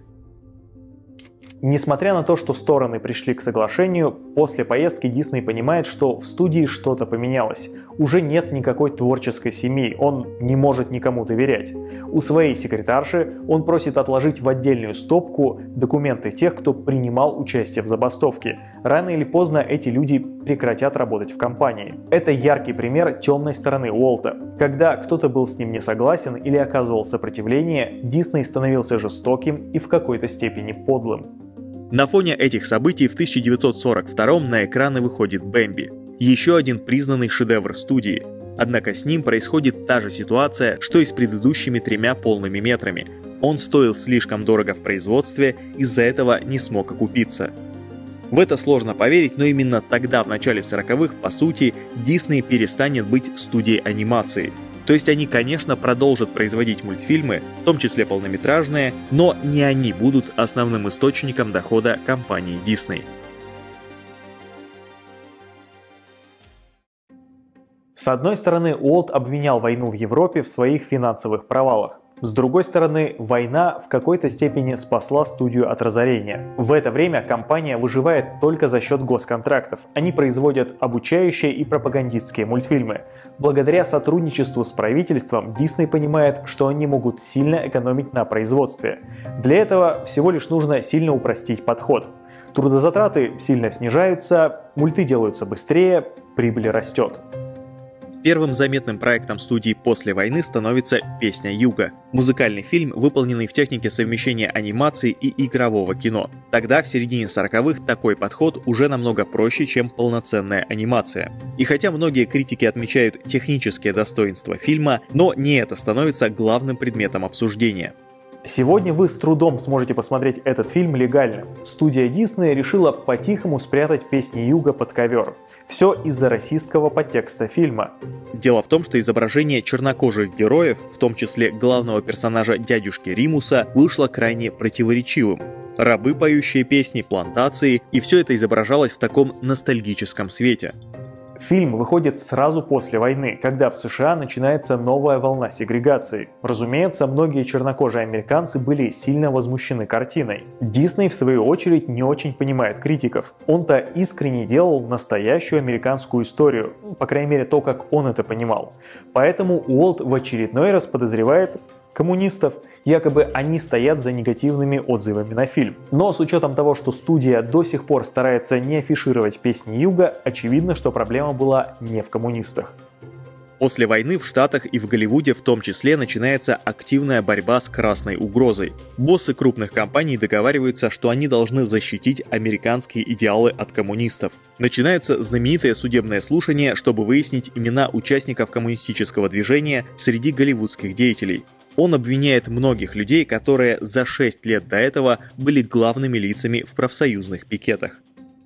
Несмотря на то, что стороны пришли к соглашению, после поездки Дисней понимает, что в студии что-то поменялось. Уже нет никакой творческой семьи, он не может никому доверять. У своей секретарши он просит отложить в отдельную стопку документы тех, кто принимал участие в забастовке. Рано или поздно эти люди прекратят работать в компании. Это яркий пример темной стороны Уолта. Когда кто-то был с ним не согласен или оказывал сопротивление, Дисней становился жестоким и в какой-то степени подлым. На фоне этих событий в 1942 на экраны выходит «Бэмби». Еще один признанный шедевр студии. Однако с ним происходит та же ситуация, что и с предыдущими 3 полными метрами. Он стоил слишком дорого в производстве, из-за этого не смог окупиться. В это сложно поверить, но именно тогда, в начале 40-х, по сути, Дисней перестанет быть студией анимации. То есть они, конечно, продолжат производить мультфильмы, в том числе полнометражные, но не они будут основным источником дохода компании Disney. С одной стороны, Уолт обвинял войну в Европе в своих финансовых провалах. С другой стороны, война в какой-то степени спасла студию от разорения. В это время компания выживает только за счет госконтрактов. Они производят обучающие и пропагандистские мультфильмы. Благодаря сотрудничеству с правительством, Disney понимает, что они могут сильно экономить на производстве. Для этого всего лишь нужно сильно упростить подход. Трудозатраты сильно снижаются, мульты делаются быстрее, прибыль растет. Первым заметным проектом студии после войны становится «Песня Юга» – музыкальный фильм, выполненный в технике совмещения анимации и игрового кино. Тогда, в середине 40-х, такой подход уже намного проще, чем полноценная анимация. И хотя многие критики отмечают технические достоинства фильма, но не это становится главным предметом обсуждения. Сегодня вы с трудом сможете посмотреть этот фильм легально. Студия Disney решила по-тихому спрятать «Песни Юга» под ковер. Все из-за расистского подтекста фильма. Дело в том, что изображение чернокожих героев, в том числе главного персонажа дядюшки Римуса, вышло крайне противоречивым. Рабы, поющие песни, плантации, и все это изображалось в таком ностальгическом свете. Фильм выходит сразу после войны, когда в США начинается новая волна сегрегации. Разумеется, многие чернокожие американцы были сильно возмущены картиной. Дисней, в свою очередь, не очень понимает критиков. Он-то искренне делал настоящую американскую историю, по крайней мере то, как он это понимал. Поэтому Уолт в очередной раз подозревает коммунистов, якобы они стоят за негативными отзывами на фильм. Но с учетом того, что студия до сих пор старается не афишировать «Песни Юга», очевидно, что проблема была не в коммунистах. После войны в Штатах и в Голливуде в том числе начинается активная борьба с красной угрозой. Боссы крупных компаний договариваются, что они должны защитить американские идеалы от коммунистов. Начинаются знаменитые судебные слушания, чтобы выяснить имена участников коммунистического движения среди голливудских деятелей. Он обвиняет многих людей, которые за 6 лет до этого были главными лицами в профсоюзных пикетах.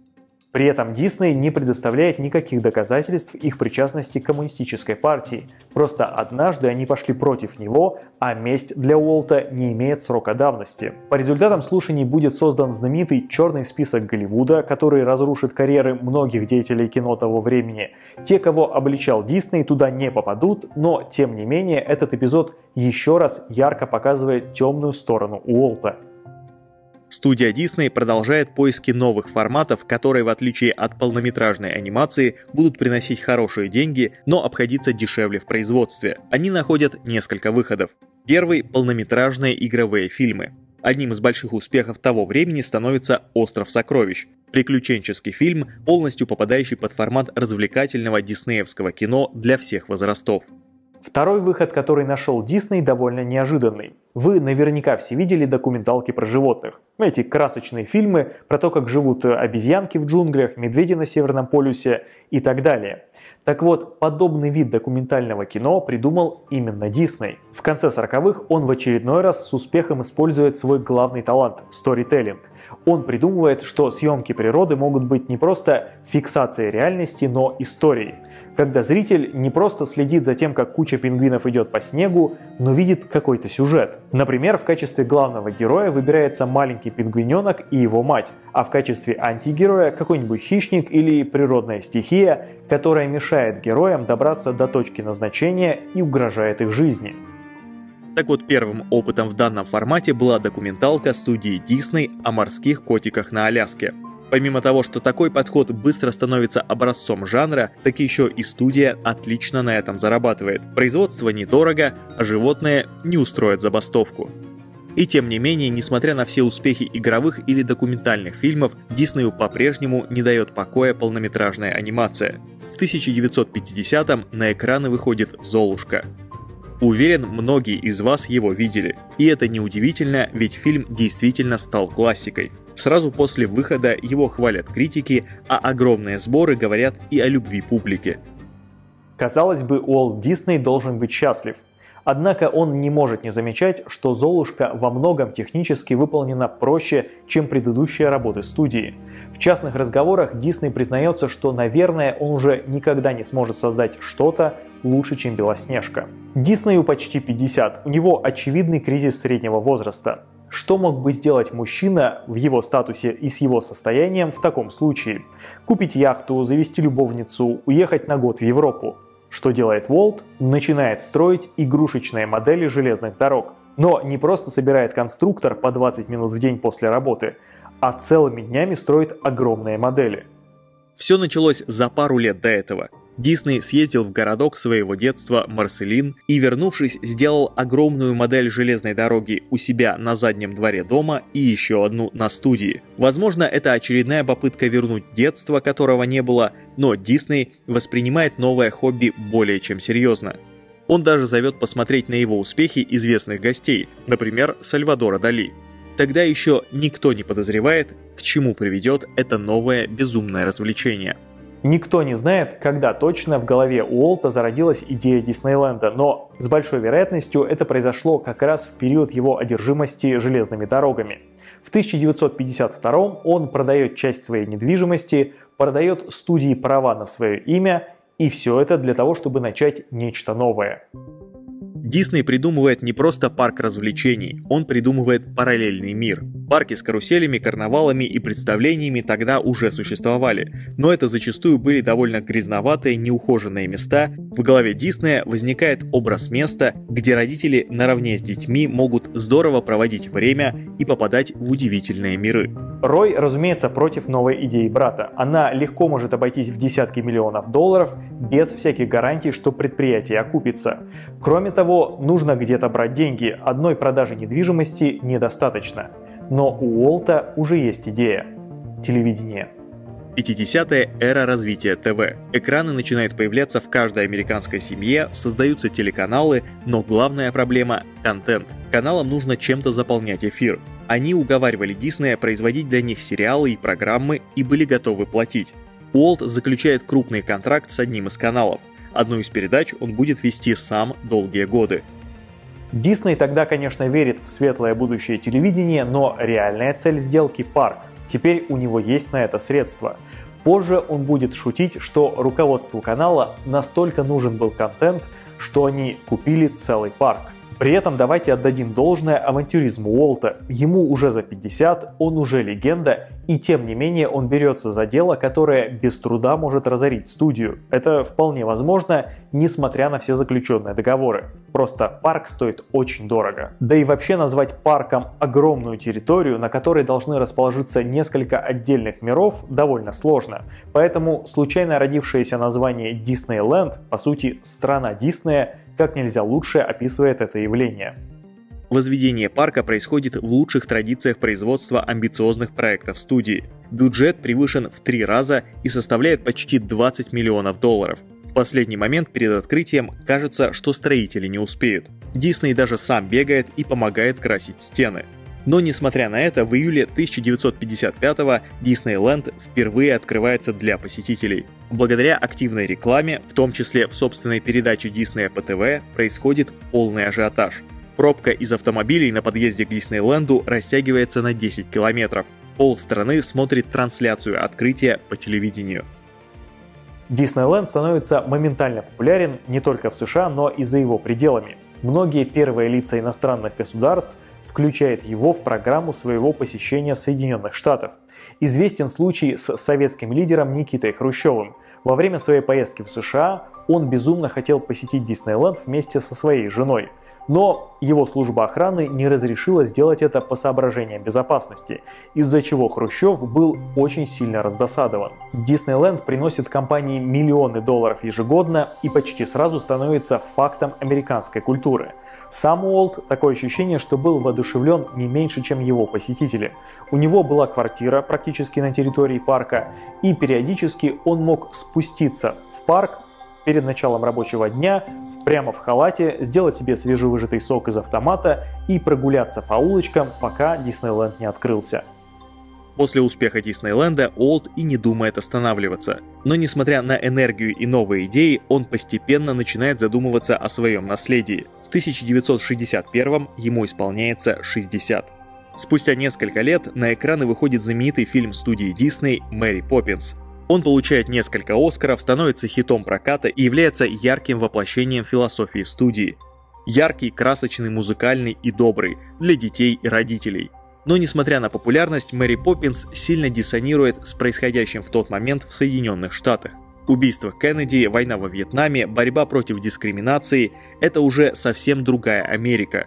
При этом Дисней не предоставляет никаких доказательств их причастности к коммунистической партии. Просто однажды они пошли против него, а месть для Уолта не имеет срока давности. По результатам слушаний будет создан знаменитый черный список Голливуда, который разрушит карьеры многих деятелей кино того времени. Те, кого обличал Дисней, туда не попадут, но тем не менее этот эпизод еще раз ярко показывает темную сторону Уолта. Студия Disney продолжает поиски новых форматов, которые, в отличие от полнометражной анимации, будут приносить хорошие деньги, но обходиться дешевле в производстве. Они находят несколько выходов. Первый – полнометражные игровые фильмы. Одним из больших успехов того времени становится «Остров сокровищ». Приключенческий фильм, полностью попадающий под формат развлекательного диснеевского кино для всех возрастов. Второй выход, который нашел Дисней, довольно неожиданный. Вы наверняка все видели документалки про животных. Эти красочные фильмы про то, как живут обезьянки в джунглях, медведи на Северном полюсе и так далее. Так вот, подобный вид документального кино придумал именно Дисней. В конце 40-х он в очередной раз с успехом использует свой главный талант – сторителлинг. Он придумывает, что съемки природы могут быть не просто фиксацией реальности, но историей. Когда зритель не просто следит за тем, как куча пингвинов идет по снегу, но видит какой-то сюжет. Например, в качестве главного героя выбирается маленький пингвиненок и его мать, а в качестве антигероя какой-нибудь хищник или природная стихия, которая мешает героям добраться до точки назначения и угрожает их жизни. Так вот, первым опытом в данном формате была документалка студии Disney о морских котиках на Аляске. Помимо того, что такой подход быстро становится образцом жанра, так еще и студия отлично на этом зарабатывает. Производство недорого, а животные не устроят забастовку. И тем не менее, несмотря на все успехи игровых или документальных фильмов, Диснею по-прежнему не дает покоя полнометражная анимация. В 1950-м на экраны выходит «Золушка». Уверен, многие из вас его видели. И это неудивительно, ведь фильм действительно стал классикой. Сразу после выхода его хвалят критики, а огромные сборы говорят и о любви публики. Казалось бы, Уолт Дисней должен быть счастлив. Однако он не может не замечать, что «Золушка» во многом технически выполнена проще, чем предыдущие работы студии. В частных разговорах Дисней признается, что, наверное, он уже никогда не сможет создать что-то лучше, чем «Белоснежка». Диснею почти 50, у него очевидный кризис среднего возраста. Что мог бы сделать мужчина в его статусе и с его состоянием в таком случае? Купить яхту, завести любовницу, уехать на год в Европу. Что делает Уолт? Начинает строить игрушечные модели железных дорог. Но не просто собирает конструктор по 20 минут в день после работы, а целыми днями строит огромные модели. Все началось за пару лет до этого. Дисней съездил в городок своего детства Марселин и, вернувшись, сделал огромную модель железной дороги у себя на заднем дворе дома и еще одну на студии. Возможно, это очередная попытка вернуть детство, которого не было, но Дисней воспринимает новое хобби более чем серьезно. Он даже зовет посмотреть на его успехи известных гостей, например, Сальвадора Дали. Тогда еще никто не подозревает, к чему приведет это новое безумное развлечение. Никто не знает, когда точно в голове Уолта зародилась идея Диснейленда, но с большой вероятностью это произошло как раз в период его одержимости железными дорогами. В 1952 он продает часть своей недвижимости, продает студии права на свое имя, и все это для того, чтобы начать нечто новое. Дисней придумывает не просто парк развлечений, он придумывает параллельный мир. Парки с каруселями, карнавалами и представлениями тогда уже существовали, но это зачастую были довольно грязноватые, неухоженные места. В голове Диснея возникает образ места, где родители наравне с детьми могут здорово проводить время и попадать в удивительные миры. Рой, разумеется, против новой идеи брата. Она легко может обойтись в десятки миллионов долларов без всяких гарантий, что предприятие окупится. Кроме того, нужно где-то брать деньги, одной продажи недвижимости недостаточно. Но у Уолта уже есть идея – телевидение. 50-е – эра развития ТВ. Экраны начинают появляться в каждой американской семье, создаются телеканалы, но главная проблема – контент. Каналам нужно чем-то заполнять эфир. Они уговаривали Диснея производить для них сериалы и программы и были готовы платить. Уолт заключает крупный контракт с одним из каналов. Одну из передач он будет вести сам долгие годы. Дисней тогда, конечно, верит в светлое будущее телевидения, но реальная цель сделки – парк. Теперь у него есть на это средства. Позже он будет шутить, что руководству канала настолько нужен был контент, что они купили целый парк. При этом давайте отдадим должное авантюризму Уолта. Ему уже за 50, он уже легенда, и тем не менее он берется за дело, которое без труда может разорить студию. Это вполне возможно, несмотря на все заключенные договоры. Просто парк стоит очень дорого. Да и вообще назвать парком огромную территорию, на которой должны расположиться несколько отдельных миров, довольно сложно. Поэтому случайно родившееся название Диснейленд, по сути страна Диснея, как нельзя лучше описывает это явление. Возведение парка происходит в лучших традициях производства амбициозных проектов студии. Бюджет превышен в 3 раза и составляет почти 20 миллионов долларов. В последний момент перед открытием кажется, что строители не успеют. Дисней даже сам бегает и помогает красить стены. Но несмотря на это, в июле 1955-го Диснейленд впервые открывается для посетителей. Благодаря активной рекламе, в том числе в собственной передаче Диснея по ТВ, происходит полный ажиотаж. Пробка из автомобилей на подъезде к Диснейленду растягивается на 10 километров. Полстраны смотрит трансляцию открытия по телевидению. Диснейленд становится моментально популярен не только в США, но и за его пределами. Многие первые лица иностранных государств включает его в программу своего посещения Соединенных Штатов. Известен случай с советским лидером Никитой Хрущевым. Во время своей поездки в США он безумно хотел посетить Диснейленд вместе со своей женой. Но его служба охраны не разрешила сделать это по соображениям безопасности, из-за чего Хрущев был очень сильно раздосадован. Диснейленд приносит компании миллионы долларов ежегодно и почти сразу становится фактом американской культуры. Сам Уолт, такое ощущение, что был воодушевлен не меньше, чем его посетители. У него была квартира практически на территории парка, и периодически он мог спуститься в парк перед началом рабочего дня, прямо в халате, сделать себе свежевыжатый сок из автомата и прогуляться по улочкам, пока Диснейленд не открылся. После успеха Диснейленда Уолт и не думает останавливаться. Но несмотря на энергию и новые идеи, он постепенно начинает задумываться о своем наследии. В 1961 ему исполняется 60. Спустя несколько лет на экраны выходит знаменитый фильм студии Дисней «Мэри Поппинс». Он получает несколько Оскаров, становится хитом проката и является ярким воплощением философии студии. Яркий, красочный, музыкальный и добрый для детей и родителей. Но несмотря на популярность, «Мэри Поппинс» сильно диссонирует с происходящим в тот момент в Соединенных Штатах. Убийство Кеннеди, война во Вьетнаме, борьба против дискриминации – это уже совсем другая Америка.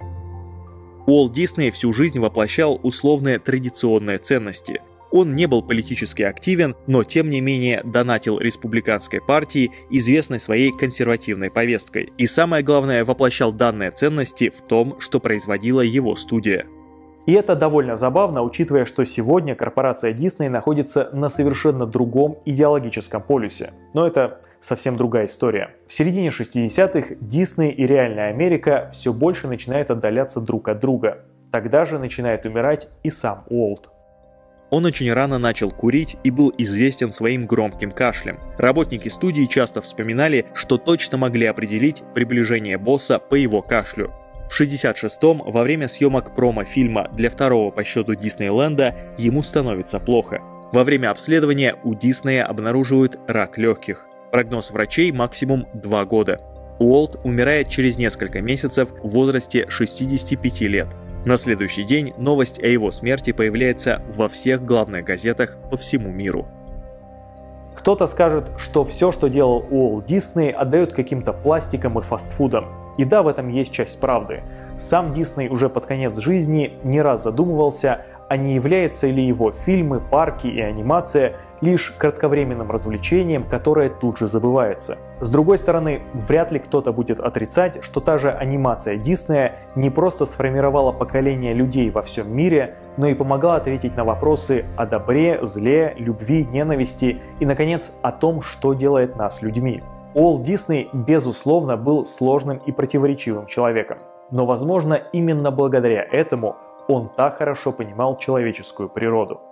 Уолт Дисней всю жизнь воплощал условные традиционные ценности. Он не был политически активен, но тем не менее донатил республиканской партии, известной своей консервативной повесткой. И самое главное, воплощал данные ценности в том, что производила его студия. И это довольно забавно, учитывая, что сегодня корпорация Disney находится на совершенно другом идеологическом полюсе. Но это совсем другая история. В середине 60-х Disney и реальная Америка все больше начинают отдаляться друг от друга. Тогда же начинает умирать и сам Уолт. Он очень рано начал курить и был известен своим громким кашлем. Работники студии часто вспоминали, что точно могли определить приближение босса по его кашлю. В 1966-м, во время съемок промо-фильма для второго по счету Диснейленда, ему становится плохо. Во время обследования у Диснея обнаруживают рак легких. Прогноз врачей максимум 2 года. Уолт умирает через несколько месяцев в возрасте 65 лет. На следующий день новость о его смерти появляется во всех главных газетах по всему миру. Кто-то скажет, что все, что делал Уолт Дисней, отдает каким-то пластикам и фастфудам. И да, в этом есть часть правды. Сам Дисней уже под конец жизни не раз задумывался, а не являются ли его фильмы, парки и анимация лишь кратковременным развлечением, которое тут же забывается. С другой стороны, вряд ли кто-то будет отрицать, что та же анимация Диснея не просто сформировала поколение людей во всем мире, но и помогла ответить на вопросы о добре, зле, любви, ненависти и, наконец, о том, что делает нас людьми. Уолт Дисней, безусловно, был сложным и противоречивым человеком, но, возможно, именно благодаря этому он так хорошо понимал человеческую природу.